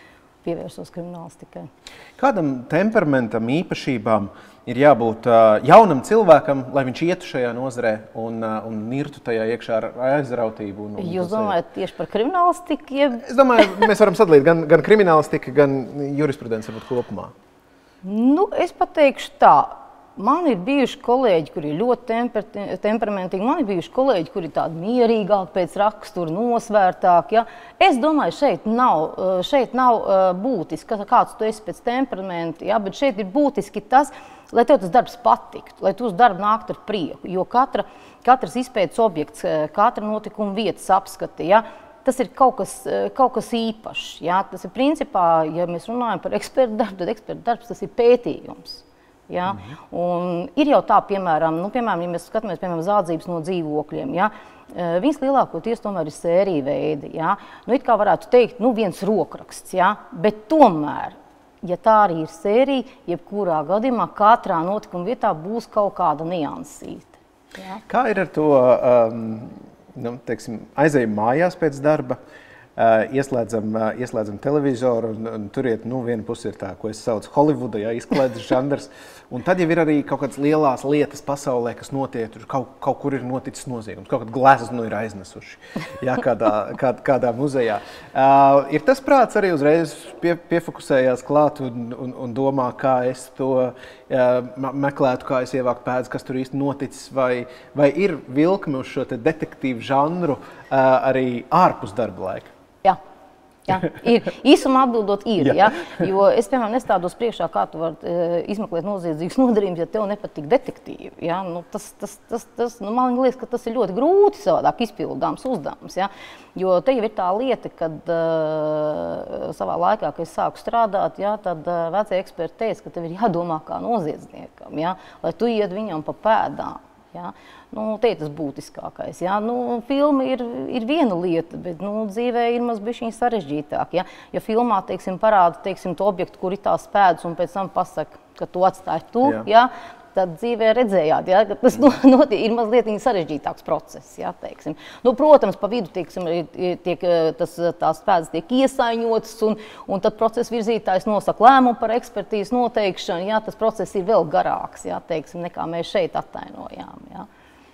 Speaker 4: pievērsos kriminālistikai.
Speaker 1: Kādam temperamentam, īpašībām ir jābūt uh, jaunam cilvēkam, lai viņš ietu šajā nozarē un, uh, un nirtu tajā iekšā ar aizrautību? Un, un
Speaker 4: Jūs domājat tieši par kriminālistiku? Ja...
Speaker 1: Es domāju, mēs varam sadalīt gan, gan kriminālistiku, gan jurisprudenci varbūt kopumā.
Speaker 4: Nu, es pateikšu tā. Man ir bijuši kolēģi, kuri ir ļoti temper, temperamentīgi, man ir bijuši kolēģi, kuri ir tādi mierīgāki pēc rakstura, nosvērtāki. Ja? Es domāju, šeit nav, šeit nav būtiski, kāds tu esi pēc temperamenta, ja? Bet šeit ir būtiski tas, lai tev tas darbs patiktu, lai tu uz darbu nāktu ar prieku, jo katra, katrs izpētes objekts, katra notikuma vietas apskati, ja? Tas ir kaut kas, kaut kas īpašs. Ja? Tas ir principā, ja mēs runājam par ekspertu darbu, tad ekspertu darbs tas ir pētījums. Ja? Mhm. Un ir jau tā, piemēram, nu, piemēram, ja mēs skatāmies, piemēram, zādzības no dzīvokļiem, ja? Viņas lielākoties tomēr ir sērija veidi, ja? Nu, it kā varētu teikt, nu, viens rokraksts, ja? Bet tomēr, ja tā arī ir sērija, jebkurā gadījumā katrā notikuma vietā būs kaut kāda niansīte. Ja?
Speaker 1: Kā ir ar to, um, nu, teiksim, aizejam mājās pēc darba, Uh, ieslēdzam, uh, ieslēdzam televizoru un, un turiet, nu, viena puse ir tā, ko es saucu Holivuda, ja, izklaides žanrs. Un tad jau ir arī kaut kādas lielās lietas pasaulē, kas notiek, tur kaut, kaut kur ir noticis noziegums, kaut kādu gleznu ir aiznesuši, ja, kādā, kā, kādā muzejā. Uh, ir tas prāts arī uzreiz pie, piefokusējās klāt un, un, un domā, kā es to uh, meklētu, kā es ievāku pēdas, kas tur īsti noticis, vai, vai ir vilkme uz šo te detektīvu žanru uh, arī ārpus darba laika?
Speaker 4: Jā, jā, ir. Īsumā atbildot ir, ja? Jo es, piemēram, nestādos priekšā, kā tu vari e, izmeklēt noziedzīgus nodarījumus, ja tev nepatīk detektīvi. Ja? Nu, tas, tas, tas, tas, nu, man liekas, ka tas ir ļoti grūti savādāk izpildāms uzdevums. Ja? Jo te jau ir tā lieta, kad uh, savā laikā, kad es sāku strādāt, ja, tad uh, vecie eksperti teica, ka tev ir jādomā kā noziedzniekam, ja? Lai tu iet viņam pa pēdām. Ja? Nu, te ir tas būtiskākais. Ja? Nu, filma ir, ir viena lieta, bet nu, dzīvē ir maz bišķiņ sarežģītāk. Ja? Ja filmā, teiksim, parāda, teiksim, to objektu, kur ir tās pēdas, un pēc tam pasaka, ka to atstāji tu, ja? Tad dzīvē redzējāt, ja? Ka tas notiek, ir mazliet sarežģītāks process. Ja? Teiksim. Nu, protams, pa vidu teiksim, tiek, tas, tās pēdas tiek iesaiņotas, un, un tad procesa virzītājs nosaka lēmumu par ekspertīzes noteikšanu. Ja? Tas process ir vēl garāks, ja? Teiksim, nekā mēs šeit attainojām. Ja?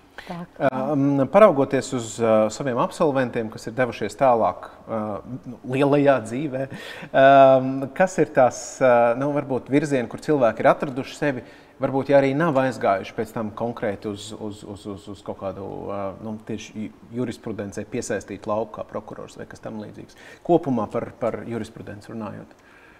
Speaker 1: Um, paraugoties uz uh, saviem absolventiem, kas ir devušies tālāk uh, lielajā dzīvē, um, kas ir tās, uh, nu, varbūt virzieni, kur cilvēki ir atraduši sevi, varbūt ja arī nav aizgājuši pēc tam konkrēti uz, uz, uz, uz, uz kaut kādu uh, nu, tieši jurisprudencei piesaistītu lauku kā prokurors vai kas tam līdzīgs. Kopumā par, par jurisprudenci runājot.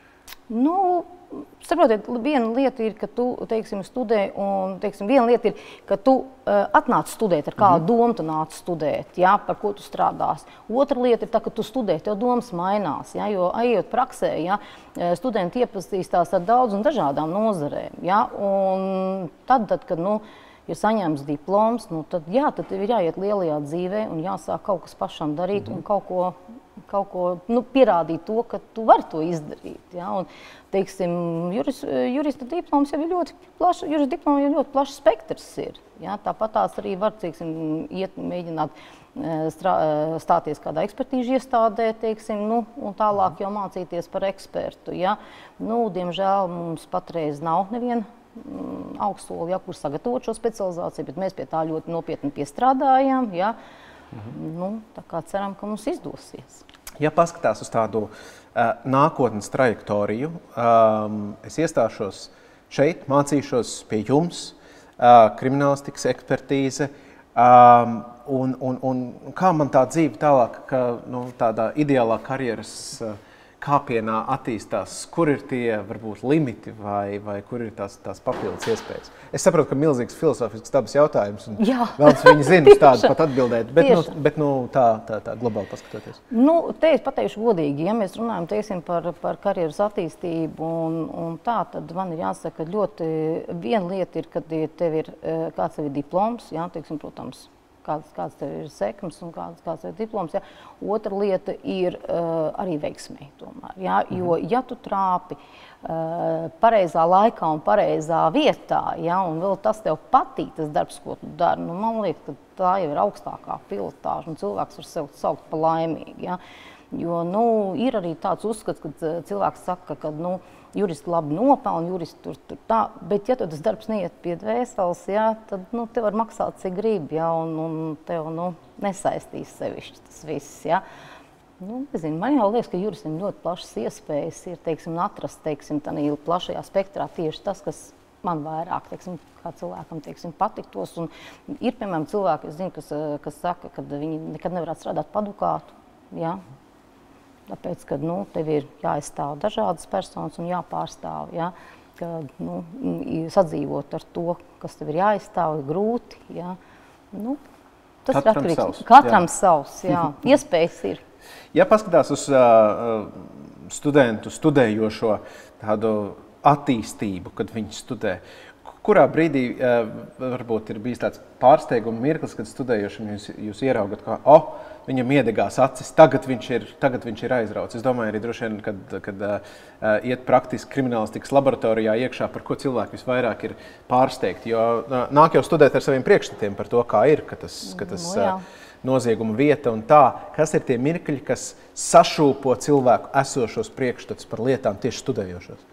Speaker 4: Nu, saprotiet, viena lieta ir, ka tu, teiksim, studē, un, teiksim, viena lieta ir, ka tu uh, atnāc studēt, ar kādu mm-hmm. domu tu nāc studēt, ja, par ko tu strādās. Otra lieta ir tā, ka tu studē, tev domas mainās, ja, jo ejot praksē, ja, studenti iepazīstās ar daudz un dažādām nozarēm, ja, un tad, tad kad, nu, ir saņēmis diploms, nu, tad, jā, tad tev ir jāiet lielajā dzīvē un jāsāk kaut kas pašam darīt mm-hmm. un kaut ko, kaut ko nu, pierādīt to, ka tu vari to izdarīt. Ja? Un, teiksim, juris, jurista diploms jau ir ļoti plašs, jurista diploma jau ļoti plašs spektrs ir. Ja? Tāpat tās arī var, teiksim, iet, mēģināt strā, stāties kādā ekspertīžu iestādē, teiksim, nu, un tālāk jau mācīties par ekspertu. Ja? Nu, diemžēl mums patreiz nav neviena augstskolu, ja, kur sagatavot šo specializāciju, bet mēs pie tā ļoti nopietni piestrādājam. Ja? Mhm. Nu, tā kā ceram, ka mums izdosies.
Speaker 1: Ja paskatās uz tādu uh, nākotnes trajektoriju, um, es iestāšos šeit, mācīšos pie jums, uh, kriminālistikas ekspertīze, um, un, un, un kā man tā dzīve tālāk, ka, nu, tādā ideālā karjeras uh, kāpienā attīstās, kur ir tie, varbūt, limiti vai, vai kur ir tās, tās papildus iespējas. Es saprotu, ka milzīgs filosofisks dabas jautājums, un vēlas viņi zina uz tādu pat atbildēt, bet, nu, bet nu, tā, tā, tā globāli paskatoties.
Speaker 4: Nu, te es pateikšu godīgi, ja mēs runājam, teiksim, par, par karjeras attīstību un, un tā, tad man ir jāsaka, ka ļoti viena lieta ir, kad tev ir, kāds tev ir diploms, jā, teiksim, protams, Kāds, kāds tev ir sekums un kāds, kāds tev ir diploms. Ja? Otra lieta ir uh, arī veiksmē tomēr. Ja? Jo, ja tu trāpi uh, pareizā laikā un pareizā vietā, ja? Un vēl tas tev patīk, tas darbs, ko tu dari, nu, man liekas, ka tā jau ir augstākā pilotāža un cilvēks var sev saukt pa laimīgi. Ja? Jo, nu, ir arī tāds uzskats, kad cilvēks saka, ka, nu, juristi labi nopelna, juristi tur, tur tā, bet ja tas darbs neiet pie dvēseles, jā, tad, nu, te var maksāt, cik grib, jā, un, un tev, nu, nesaistīs sevišķi tas viss, jā. Nu, nezinu, man jau liekas, ka juristiem ļoti plašas iespējas ir, teiksim, atrast, teiksim, tādā plašajā spektrā tieši tas, kas man vairāk, teiksim, kā cilvēkam, teiksim, patiktos, un ir, piemēram, cilvēki, es zinu, kas, kas saka, ka viņi nekad nevarētu strādāt par advokātu, jā. Tāpēc, ka, nu, tev ir jāaizstāv dažādas personas un jāpārstāv, ja, ka, nu, sadzīvot ar to, kas tev ir jāaizstāv, ir grūti, ja. Nu, tas
Speaker 1: katram
Speaker 4: ir atkarīgs.
Speaker 1: Savs.
Speaker 4: Katram
Speaker 1: jā.
Speaker 4: savs, jā. Iespējas ir.
Speaker 1: Ja paskatās uz uh, studentu studējošo tādu attīstību, kad viņi studē, kurā brīdī uh, varbūt ir bijis tāds pārsteiguma mirklis, kad studējošiem jūs, jūs ieraugat, kā, oh, viņam iedegās acis, tagad viņš ir, tagad viņš ir aizrauts. Es domāju arī droši vien, kad, kad uh, iet praktiski kriminālistikas laboratorijā iekšā, par ko cilvēki visvairāk ir pārsteigti. Jo uh, nāk jau studēt ar saviem priekšstatiem par to, kā ir, ka tas, ka tas uh, nozieguma vieta un tā. Kas ir tie mirkļi, kas sašūpo cilvēku esošos priekšstatus par lietām tieši studējošos?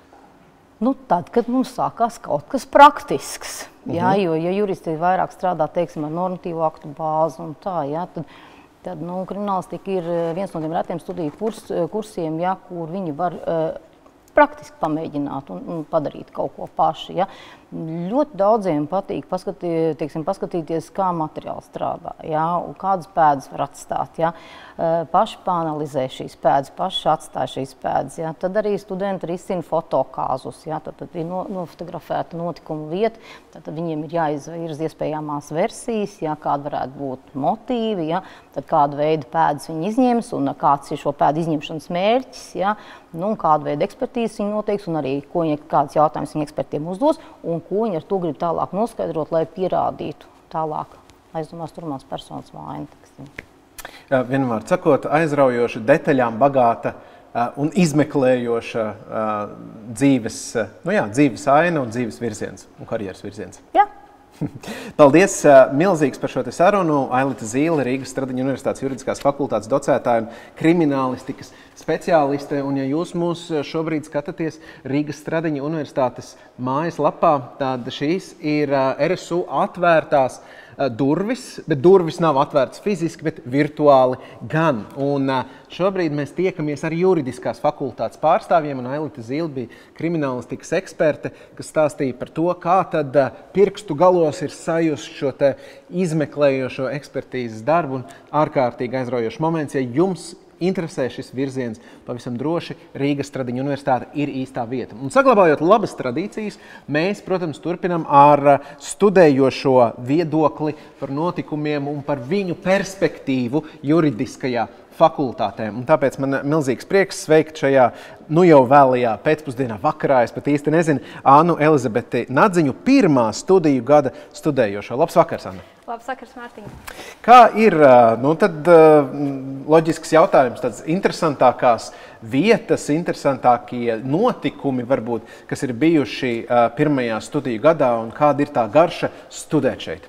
Speaker 4: Nu, tad, kad mums sākās kaut kas praktisks,
Speaker 1: uh-huh.
Speaker 4: jā, jo, ja juristi vairāk strādā, teiksim, ar normatīvu aktu bāzi un tā, jā, tad, tad, nu, kriminālistika ir viens no tiem retiem studiju kurs, kursiem, jā, kur viņi var uh, praktiski pamēģināt un, un padarīt kaut ko paši, jā. Ļoti daudziem patīk paskatī, teiksim, paskatīties, kā materiāls strādā, jā, un kādas pēdas var atstāt, jā. Paši pāanalizē šīs pēdas, paši atstāja šīs pēdas, jā. Tad arī studenti risina fotokāzus, jā, tad, tad ir no, nofotografēta notikuma vieta, tad, tad viņiem ir jāizvirz iespējamās versijas, jā, kāda varētu būt motīvi, jā, tad kādu veidu pēdas viņi izņems un kāds ir šo pēdu izņemšanas mērķis, jā, nu, un kādu veidu ekspertīzes viņi noteiks un arī ko viņi, kāds jautājums viņi ekspertiem uzdos un ko viņi ar to grib tālāk noskaidrot, lai pierādītu tālāk aizdomās turmās personas vainu.
Speaker 1: Vienmēr sakot, aizraujoša, detaļām bagāta uh, un izmeklējoša uh, dzīves, uh, nu jā, dzīves aina un dzīves virziens un karjeras virziens.
Speaker 4: Jā.
Speaker 1: Paldies uh, milzīgs par šo te sarunu. Ailita Zīle, Rīgas Stradiņu Universitātes juridiskās fakultātes docētāja un kriminālistikas speciāliste. Un ja jūs mūs šobrīd skatāties Rīgas Stradiņu Universitātes mājaslapā, tad šīs ir uh, R S U atvērtās uh, durvis, bet durvis nav atvērtas fiziski, bet virtuāli gan. Un uh, šobrīd mēs tiekamies ar juridiskās fakultātes pārstāvjiem, un Ailita Zīle bija kriminālistikas eksperte, kas stāstīja par to, kā tad uh, pirkstu galos ir sajust šo te izmeklējošo ekspertīzes darbu un ārkārtīgi aizraujošs moments. Ja jums interesē šis virziens, pavisam droši Rīgas Stradiņu Universitāte ir īstā vieta. Un saglabājot labas tradīcijas, mēs, protams, turpinam ar studējošo viedokli par notikumiem un par viņu perspektīvu juridiskajā fakultātē. Un tāpēc man milzīgs prieks sveikt šajā nu jau vēlajā pēcpusdienā vakarā, es pat īsti nezinu, Annu Elizabeti Nadziņu, pirmā studiju gada studējošo. Labs vakars, Anna!
Speaker 5: Labs vakars, Mārtiņ!
Speaker 1: Kā ir, nu tad loģisks jautājums, tāds interesantākās vietas, interesantākie notikumi varbūt, kas ir bijuši pirmajā studiju gadā un kāda ir tā garša studēt šeit?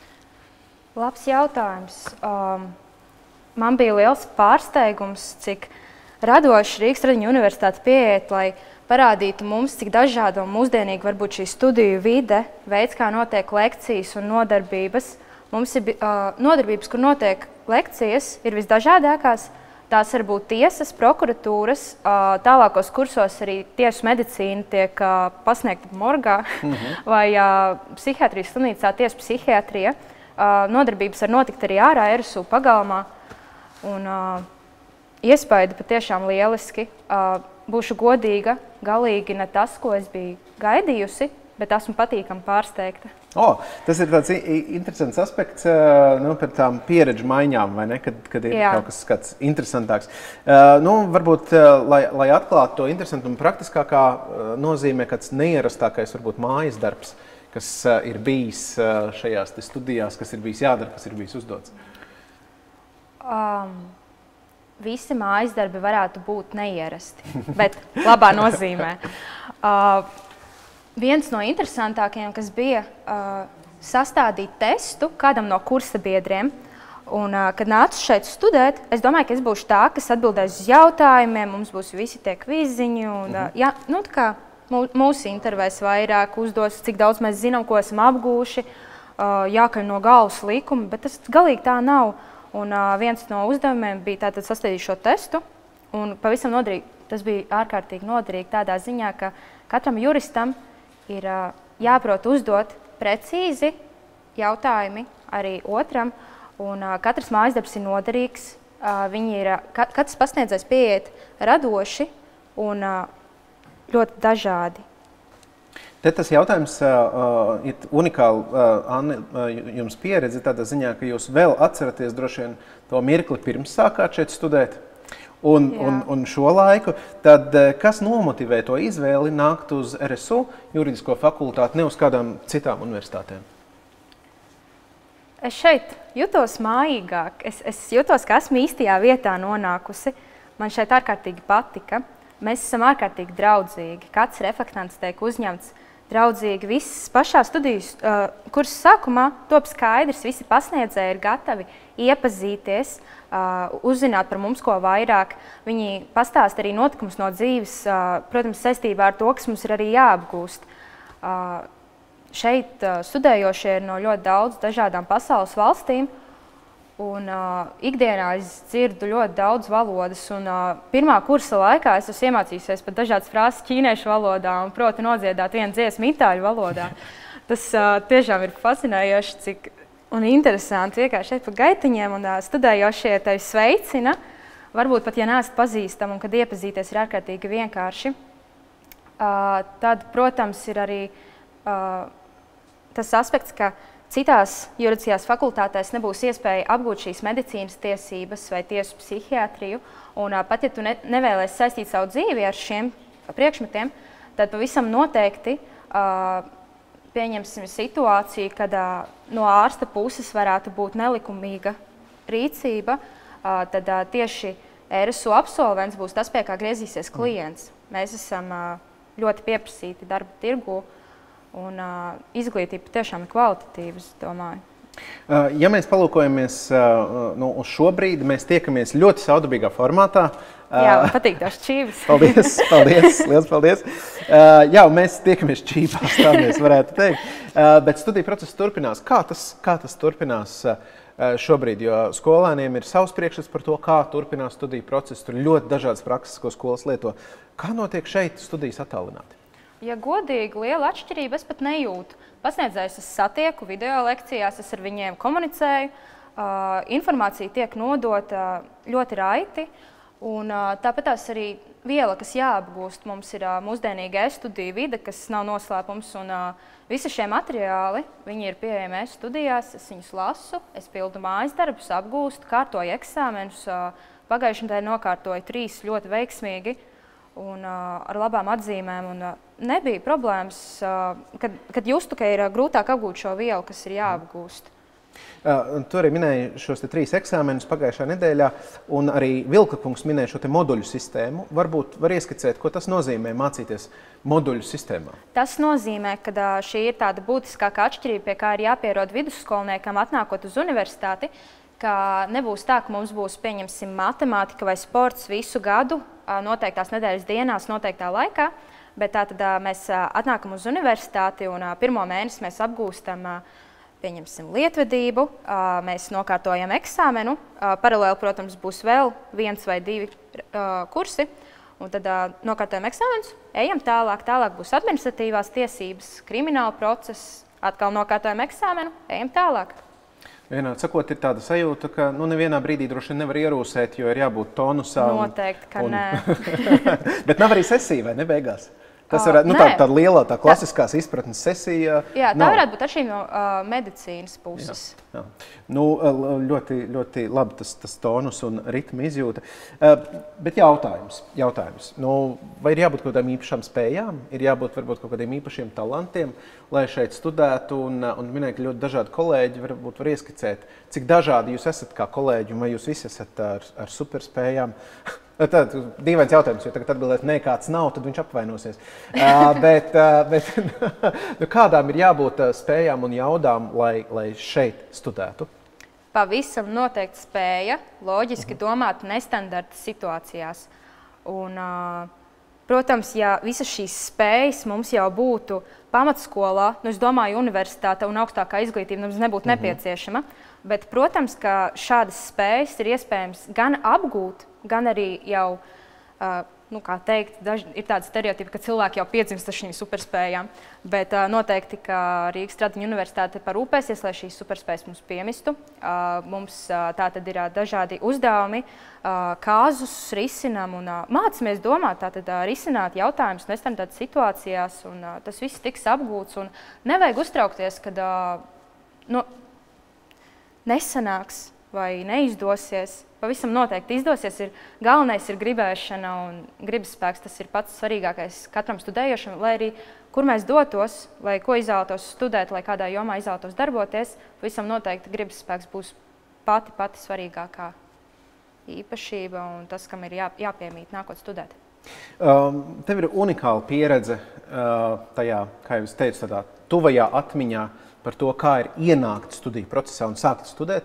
Speaker 5: Labs jautājums. Um... Man bija liels pārsteigums, cik radoši Rīgas Stradiņu Universitāte pieiet, lai parādītu mums, cik dažāda un mūsdienīga var būt šī studiju vide, veids, kā notiek lekcijas un nodarbības. Mums ir uh, nodarbības, kur notiek lekcijas, ir visdažādākās. Tās var būt tiesas, prokuratūras, uh, tālākos kursos arī tiesu medicīna tiek uh, pasniegta morgā, mm-hmm. vai uh, psihiatrijas slimnīcā tiesu psihiatrija. Uh, nodarbības var notikt arī ārā R S U pagalmā. Un uh, iespaidi patiešām lieliski. Uh, būšu godīga, galīgi ne tas, ko es biju gaidījusi, bet esmu patīkami pārsteigta.
Speaker 1: O, tas ir tāds interesants aspekts, uh, nu, par tām pieredžu maiņām, vai ne, kad, kad ir Jā. kaut kas kāds interesantāks. Uh, nu, varbūt, uh, lai, lai atklātu to interesantu un praktiskākā uh, nozīmē kāds neierastākais, varbūt mājas darbs, kas uh, ir bijis uh, šajās te studijās, kas ir bijis jādara, kas ir bijis uzdots.
Speaker 5: Um, visi mājas darbi varētu būt neierasti, bet labā nozīmē. Uh, viens no interesantākajiem, kas bija uh, sastādīt testu kādam no kursa biedriem, Un, kad nācu šeit studēt, es domāju, ka es būšu tā, kas atbildēs uz jautājumiem, mums būs visi tie kviziņi. Un, mm-hmm. jā, nu, tā kā mūsu intervēs vairāk uzdos, cik daudz mēs zinām, ko esam apgūši, jākaļ no galvas likumi, bet tas galīgi tā nav. Un viens no uzdevumiem bija tātad sastādīt šo testu, un pavisam noderīgi, tas bija ārkārtīgi noderīgi tādā ziņā, ka katram juristam ir jāprot uzdot precīzi jautājumi arī otram, un uh, katrs mājasdarbs ir noderīgs. Uh, viņi ir, ka, katrs pasniedzējs pieiet radoši un uh, ļoti dažādi.
Speaker 1: Te tas jautājums uh, ir unikāli, uh, Anne, uh, jums pieredze tādā ziņā, ka jūs vēl atceraties droši vien to mirkli pirms sākāt šeit studēt un, un, un šo laiku. Tad uh, kas nomotivē to izvēli nākt uz R S U juridisko fakultāti, ne uz kādām citām universitātēm?
Speaker 5: Es šeit jutos mājīgāk, es, es jutos, ka esmu īstajā vietā nonākusi. Man šeit ārkārtīgi patika. Mēs esam ārkārtīgi draudzīgi. Katrs reflektants tiek uzņemts draudzīgi. Viss pašā studijas uh, kursa sākumā top skaidrs, visi pasniedzēji ir gatavi iepazīties, uh, uzzināt par mums ko vairāk. Viņi pastāsta arī notikumus no dzīves, uh, protams, saistībā ar to, kas mums ir arī jāapgūst. Uh, Šeit uh, studējošie ir no ļoti daudz dažādām pasaules valstīm, un uh, ikdienā es dzirdu ļoti daudz valodas, un uh, pirmā kursa laikā es esmu iemācījusies pat dažādas frāzes ķīniešu valodā un proti nodziedāt vienu dziesmu itāļu valodā. Tas uh, tiešām ir fascinējoši, cik un interesanti vienkārši šeit pa gaitiņiem, un uh, studējošie tevi sveicina, varbūt pat, ja neesat pazīstami, un kad iepazīties ir ārkārtīgi vienkārši. Uh, tad, protams, ir arī uh, tas aspekts, ka citās juridiskajās fakultātēs nebūs iespēja apgūt šīs medicīnas tiesības vai tiesu psihiatriju, un pat ja tu ne, nevēlies saistīt savu dzīvi ar šiem priekšmetiem, tad pavisam noteikti uh, pieņemsim situāciju, kad uh, no ārsta puses varētu būt nelikumīga rīcība, uh, tad uh, tieši R S U absolvents būs tas, pie kā griezīsies klients. Mēs esam uh, ļoti pieprasīti darba tirgu, un uh, izglītība tiešām ir kvalitatīva, es domāju.
Speaker 1: Uh, ja mēs palūkojamies uh, nu, uz šo brīdi, mēs tiekamies ļoti saudabīgā formātā. Uh,
Speaker 5: jā, man patīk tās čības.
Speaker 1: Paldies, paldies, liels paldies. Uh, jā, mēs tiekamies čībās, tā mēs varētu teikt. Uh, bet studiju process turpinās. Kā tas, kā tas turpinās uh, šobrīd? Jo skolēniem ir savs priekšstats par to, kā turpinās studiju process. Tur ļoti dažādas prakses, ko skolas lieto. Kā notiek šeit studijas attālināti?
Speaker 5: Ja godīgi, liela atšķirība es pat nejūtu. Pasniedzējus es satieku video lekcijās, es ar viņiem komunicēju, uh, informācija tiek nodota ļoti raiti, un uh, tāpat tās arī viela, kas jāapgūst. Mums ir uh, mūsdienīga e-studiju vide, kas nav noslēpums, un uh, visi šie materiāli, viņi ir pieejami e-studijās, es viņus lasu, es pildu mājas darbus, apgūstu, kārtoju eksāmenus, uh, pagājušajā nedēļā nokārtoju trīs ļoti veiksmīgi, un uh, ar labām atzīmēm, un uh, nebija problēmas, uh, kad, kad justu, ka ir uh, grūtāk apgūt šo vielu, kas ir jāapgūst.
Speaker 1: Uh, tu arī minēji šos te trīs eksāmenus pagājušā nedēļā, un arī Vilka kungs minēja šo te moduļu sistēmu. Varbūt var ieskicēt, ko tas nozīmē mācīties moduļu sistēmā?
Speaker 5: Tas nozīmē, ka uh, šī ir tāda būtiskākā atšķirība, pie kā ir jāpierod vidusskolniekam atnākot uz universitāti, ka nebūs tā, ka mums būs, pieņemsim, matemātika vai sports visu gadu, noteiktās nedēļas dienās, noteiktā laikā, bet tātad mēs atnākam uz universitāti un pirmo mēnesi mēs apgūstam, pieņemsim, lietvedību, mēs nokārtojam eksāmenu, paralēli, protams, būs vēl viens vai divi kursi, un tad nokārtojam eksāmenus, ejam tālāk, tālāk būs administratīvās tiesības, krimināla process, atkal nokārtojam eksāmenu, ejam tālāk.
Speaker 1: Vienādi sakot, ir tāda sajūta, ka nu, nevienā brīdī droši vien nevar ierūsēt, jo ir jābūt tonusā.
Speaker 5: Noteikti, ka
Speaker 1: un...
Speaker 5: nē.
Speaker 1: Bet nav arī sesija, vai ne beigās? Tas varētu, nu, tāda, tāda lielā, tā klasiskās izpratnes sesija.
Speaker 5: Jā, tā
Speaker 1: nav.
Speaker 5: varētu būt atšķirība no uh, medicīnas puses.
Speaker 1: Jā, jā. Nu, ļoti, ļoti labi tas, tas tonus un ritma izjūta. Uh, bet jautājums, jautājums. Nu, vai ir jābūt kaut kādām īpašām spējām? Ir jābūt varbūt kaut kādiem īpašiem talantiem, lai šeit studētu? Un, un minēja, ka ļoti dažādi kolēģi varbūt var ieskicēt, cik dažādi jūs esat kā kolēģi, un vai jūs visi esat ar, ar superspējām? Tad dīvains jautājums, jo tagad atbildēt, ne, kāds nav, tad viņš apvainosies. Uh, bet uh, bet nu, kādām ir jābūt uh, spējām un jaudām, lai, lai šeit studētu?
Speaker 5: pavisam noteikti spēja loģiski domāt nestandarta situācijās. Un, protams, ja visas šīs spējas mums jau būtu pamatskolā, nu, es domāju, universitāte un augstākā izglītība mums nebūtu mm-hmm. nepieciešama, bet, protams, ka šādas spējas ir iespējams gan apgūt, gan arī jau, uh, nu, kā teikt, daži, ir tādi stereotipi, ka cilvēki jau piedzimst ar šīm superspējām, bet uh, noteikti, ka Rīgas Stradiņu universitāte parūpēsies, lai šīs superspējas mums piemistu. Uh, mums uh, tātad ir uh, dažādi uzdevumi, uh, kāzus risinām un uh, mācāmies domāt, tātad uh, risināt jautājumus nestandarta situācijās, un uh, tas viss tiks apgūts, un nevajag uztraukties, kad uh, no, nesanāks vai neizdosies. Pavisam noteikti izdosies. Ir, galvenais ir gribēšana un gribas spēks. Tas ir pats svarīgākais katram studējošam, lai arī kur mēs dotos, lai ko izvēlētos studēt, lai kādā jomā izvēlētos darboties, pavisam noteikti gribas spēks būs pati, pati svarīgākā īpašība un tas, kam ir jā, jāpiemīt nākot studēt.
Speaker 1: Um, tev ir unikāla pieredze uh, tajā, kā jau es teicu, tādā tuvajā atmiņā par to, kā ir ienākt studiju procesā un sākt studēt.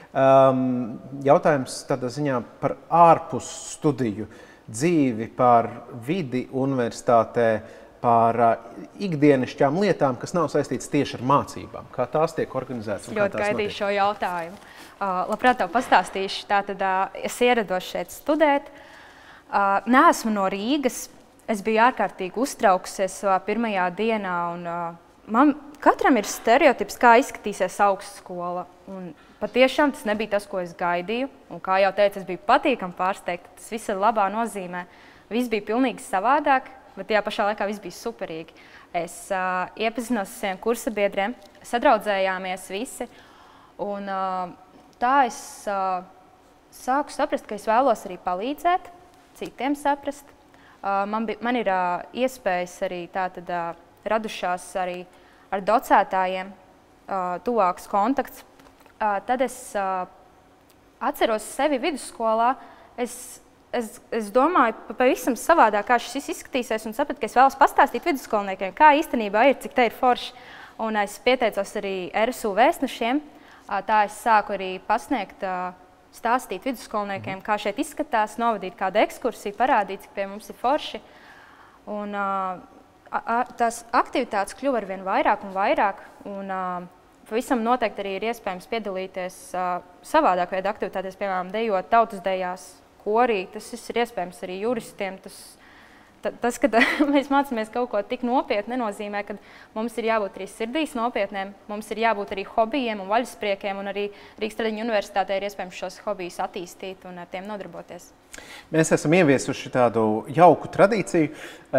Speaker 1: Um, jautājums tādā ziņā par ārpus studiju dzīvi, par vidi universitātē, par uh, ikdienišķām lietām, kas nav saistītas tieši ar mācībām. Kā tās tiek organizētas un kā
Speaker 5: ļoti
Speaker 1: tās notiek?
Speaker 5: gaidīju šo jautājumu. Uh, labprāt tev pastāstīšu. Tātad uh, es ierados šeit studēt. Uh, neesmu no Rīgas. Es biju ārkārtīgi uztraukusies savā pirmajā dienā. Un, uh, man, katram ir stereotips, kā izskatīsies augstskola. Un patiešām tas nebija tas, ko es gaidīju. Un, kā jau teicu, es biju patīkami pārsteigta. Tas viss ir labā nozīmē. Viss bija pilnīgi savādāk, bet tajā pašā laikā viss bija superīgi. Es uh, iepazinos ar saviem kursabiedriem, sadraudzējāmies visi. Un, uh, tā es uh, sāku saprast, ka es vēlos arī palīdzēt, citiem saprast. Uh, man, bi, man ir uh, iespējas arī tātad uh, radušās arī ar docētājiem uh, tuvāks kontakts. Uh, tad es uh, atceros sevi vidusskolā. Es, es, es domāju pavisam savādāk, kā šis izskatīsies, un sapratu, ka es vēlos pastāstīt vidusskolniekiem, kā īstenībā ir, cik te ir forši. Un es pieteicos arī R S U vēstnešiem. Uh, tā es sāku arī pasniegt, uh, stāstīt vidusskolniekiem, kā šeit izskatās, novadīt kādu ekskursiju, parādīt, cik pie mums ir forši. Un, uh, a, a, tās aktivitātes kļuva arvien vairāk un vairāk. Un, uh, Pavisam noteikti arī ir iespējams piedalīties uh, savādāk veidā aktivitātēs, piemēram, dejot tautas dejās, korī. Tas ir iespējams arī juristiem. Tas, tas kad mēs mācāmies kaut ko tik nopietni, nenozīmē, ka mums ir jābūt arī sirdīs nopietniem, mums ir jābūt arī hobijiem un vaļaspriekiem, un arī Rīgas Stradiņu universitātē ir iespējams šos hobijus attīstīt un ar tiem nodarboties.
Speaker 1: Mēs esam ieviesuši tādu jauku tradīciju,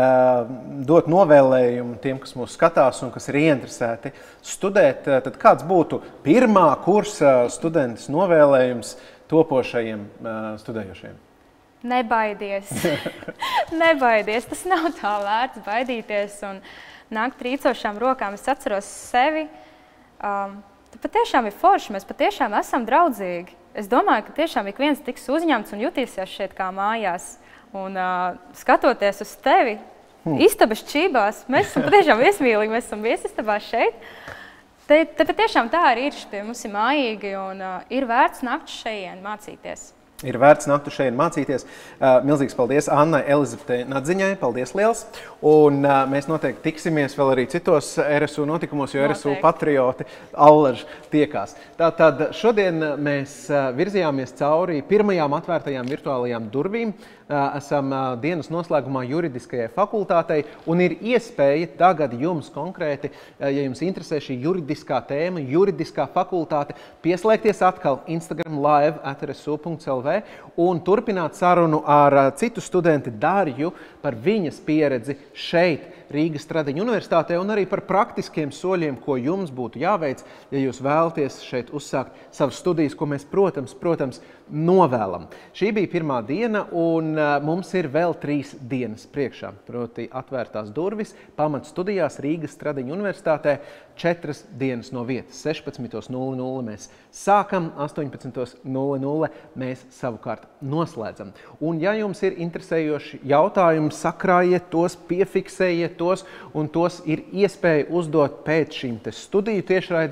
Speaker 1: dot novēlējumu tiem, kas mūs skatās un kas ir ieinteresēti studēt. Tad kāds būtu pirmā kursa studentes novēlējums topošajiem studējošajiem?
Speaker 5: Nebaidies. Nebaidies. Tas nav tā vērts baidīties un nākt trīcošām rokām. Es atceros sevi. Um, patiešām ir forši. Mēs patiešām esam draudzīgi. Es domāju, ka tiešām ik viens tiks uzņemts un jutīsies šeit kā mājās. Un uh, skatoties uz tevi, hmm. istabas čībās, mēs esam patiešām viesmīlīgi, mēs esam viesistabā šeit. Te, te patiešām tā arī ir, pie mums ir mājīgi un uh, ir vērts nākt šeit mācīties.
Speaker 1: Ir vērts nākt šeit mācīties. Uh, milzīgs paldies Annai Elizabetei Nadziņai, paldies liels. Un uh, mēs noteikti tiksimies vēl arī citos R S U notikumos, jo noteikti. R S U patrioti allaž tiekās. Tātad šodien mēs virzījāmies cauri pirmajām atvērtajām virtuālajām durvīm. Uh, esam uh, dienas noslēgumā juridiskajai fakultātei un ir iespēja tagad jums konkrēti, uh, ja jums interesē šī juridiskā tēma, juridiskā fakultāte, pieslēgties atkal Instagram live at r s u punkt l v un turpināt sarunu ar uh, citu studenti Darju par viņas pieredzi šeit, Rīgas Stradiņu universitātē, un arī par praktiskiem soļiem, ko jums būtu jāveic, ja jūs vēlaties šeit uzsākt savas studijas, ko mēs, protams, protams, novēlam. Šī bija pirmā diena, un uh, mums ir vēl trīs dienas priekšā, proti atvērtās durvis, pamat studijās Rīgas Stradiņu universitātē, četras dienas no vietas. sešpadsmitos nulle nulle mēs sākam, astoņpadsmitos nulle nulle mēs savukārt noslēdzam. Un ja jums ir interesējoši jautājumi, sakrājiet tos, piefiksējiet tos, un tos ir iespēja uzdot pēc šīm te studiju tiešraidēm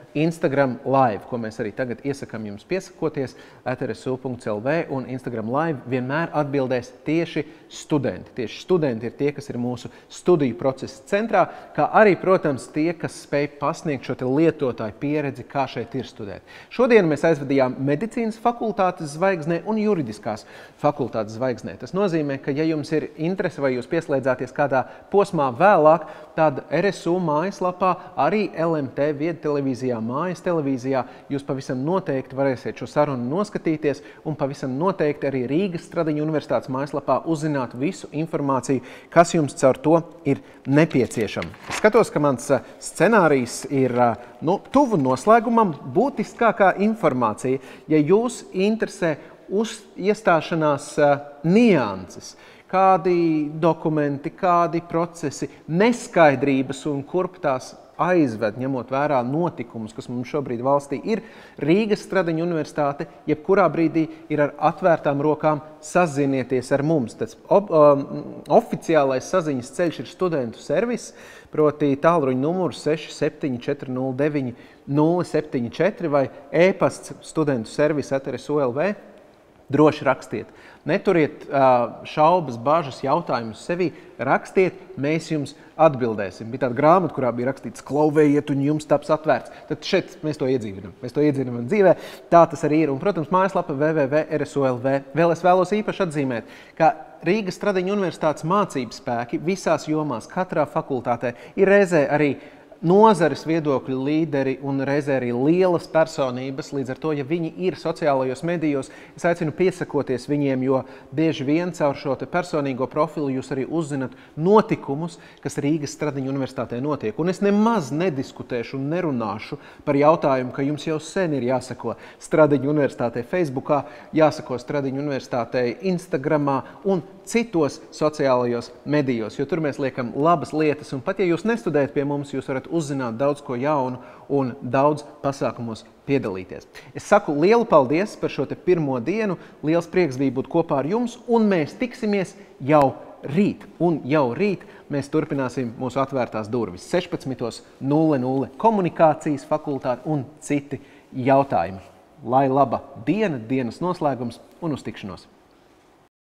Speaker 1: Instagram Live, ko mēs arī tagad iesakām jums piesakoties, at r s u punkts l v, un Instagram Live vienmēr atbildēs tieši studenti. Tieši studenti ir tie, kas ir mūsu studiju procesa centrā, kā arī, protams, tie, kas spēj pasniegt šo te lietotāju pieredzi, kā šeit ir studēt. Šodien mēs aizvadījām medicīnas fakultātes zvaigznē un juridiskās fakultātes zvaigznē. Tas nozīmē, ka ja jums ir interese vai jūs pieslēdzāties kādā posmā vēlāk, tad R S U mājaslapā, arī L M T viedtelevīzijā, mājas televīzijā, jūs pavisam noteikti varēsiet šo sarunu noskatīties un pavisam noteikti arī Rīgas Stradiņu universitātes mājaslapā uzzināt visu informāciju, kas jums caur to ir nepieciešama. Es skatos, ka mans scenārijs ir nu, tuvu noslēgumam. Būtiskākā informācija, ja jūs interesē uz iestāšanās nianses, kādi dokumenti, kādi procesi, neskaidrības un kurp tās aizved, ņemot vērā notikumus, kas mums šobrīd valstī ir, Rīgas Stradiņu universitāte jebkurā brīdī ir ar atvērtām rokām sazinieties ar mums. Tas ob, um, oficiālais saziņas ceļš ir studentu servis, proti tālruņa numurs seši septiņi četri nulle deviņi nulle septiņi četri vai e-pasts studentu servis at r s u punkts l v. Droši rakstiet. Neturiet uh, šaubas, bažas, jautājumus sevī. Rakstiet, mēs jums atbildēsim. Bija tāda grāmata, kurā bija rakstīts klauvējiet un jums taps atvērts. Tad šeit mēs to iedzīvinam. Mēs to iedzīvinam dzīvē. Tā tas arī ir. Un, protams, mājaslapa w w w punkts r s u punkts l v. Vēl es vēlos īpaši atzīmēt, ka Rīgas Stradiņu universitātes mācību spēki visās jomās, katrā fakultātē ir reizē arī nozares viedokļu līderi un reizē arī lielas personības. Līdz ar to, ja viņi ir sociālajos medijos, es aicinu piesakoties viņiem, jo bieži vien caur šo te personīgo profilu jūs arī uzzinat notikumus, kas Rīgas Stradiņu universitātē notiek. Un es nemaz nediskutēšu un nerunāšu par jautājumu, ka jums jau sen ir jāsako Stradiņu universitātē Facebookā, jāsako Stradiņu universitātē Instagramā un citos sociālajos medijos, jo tur mēs liekam labas lietas, un pat ja jūs nestudējat pie mums, jūs varat uzzināt daudz ko jaunu un daudz pasākumos piedalīties. Es saku lielu paldies par šo te pirmo dienu, liels prieks bija būt kopā ar jums, un mēs tiksimies jau rīt. Un jau rīt mēs turpināsim mūsu atvērtās durvis sešpadsmitos nulle nulle komunikācijas fakultāte un citi jautājumi. Lai laba diena, dienas noslēgums un uz tikšanos!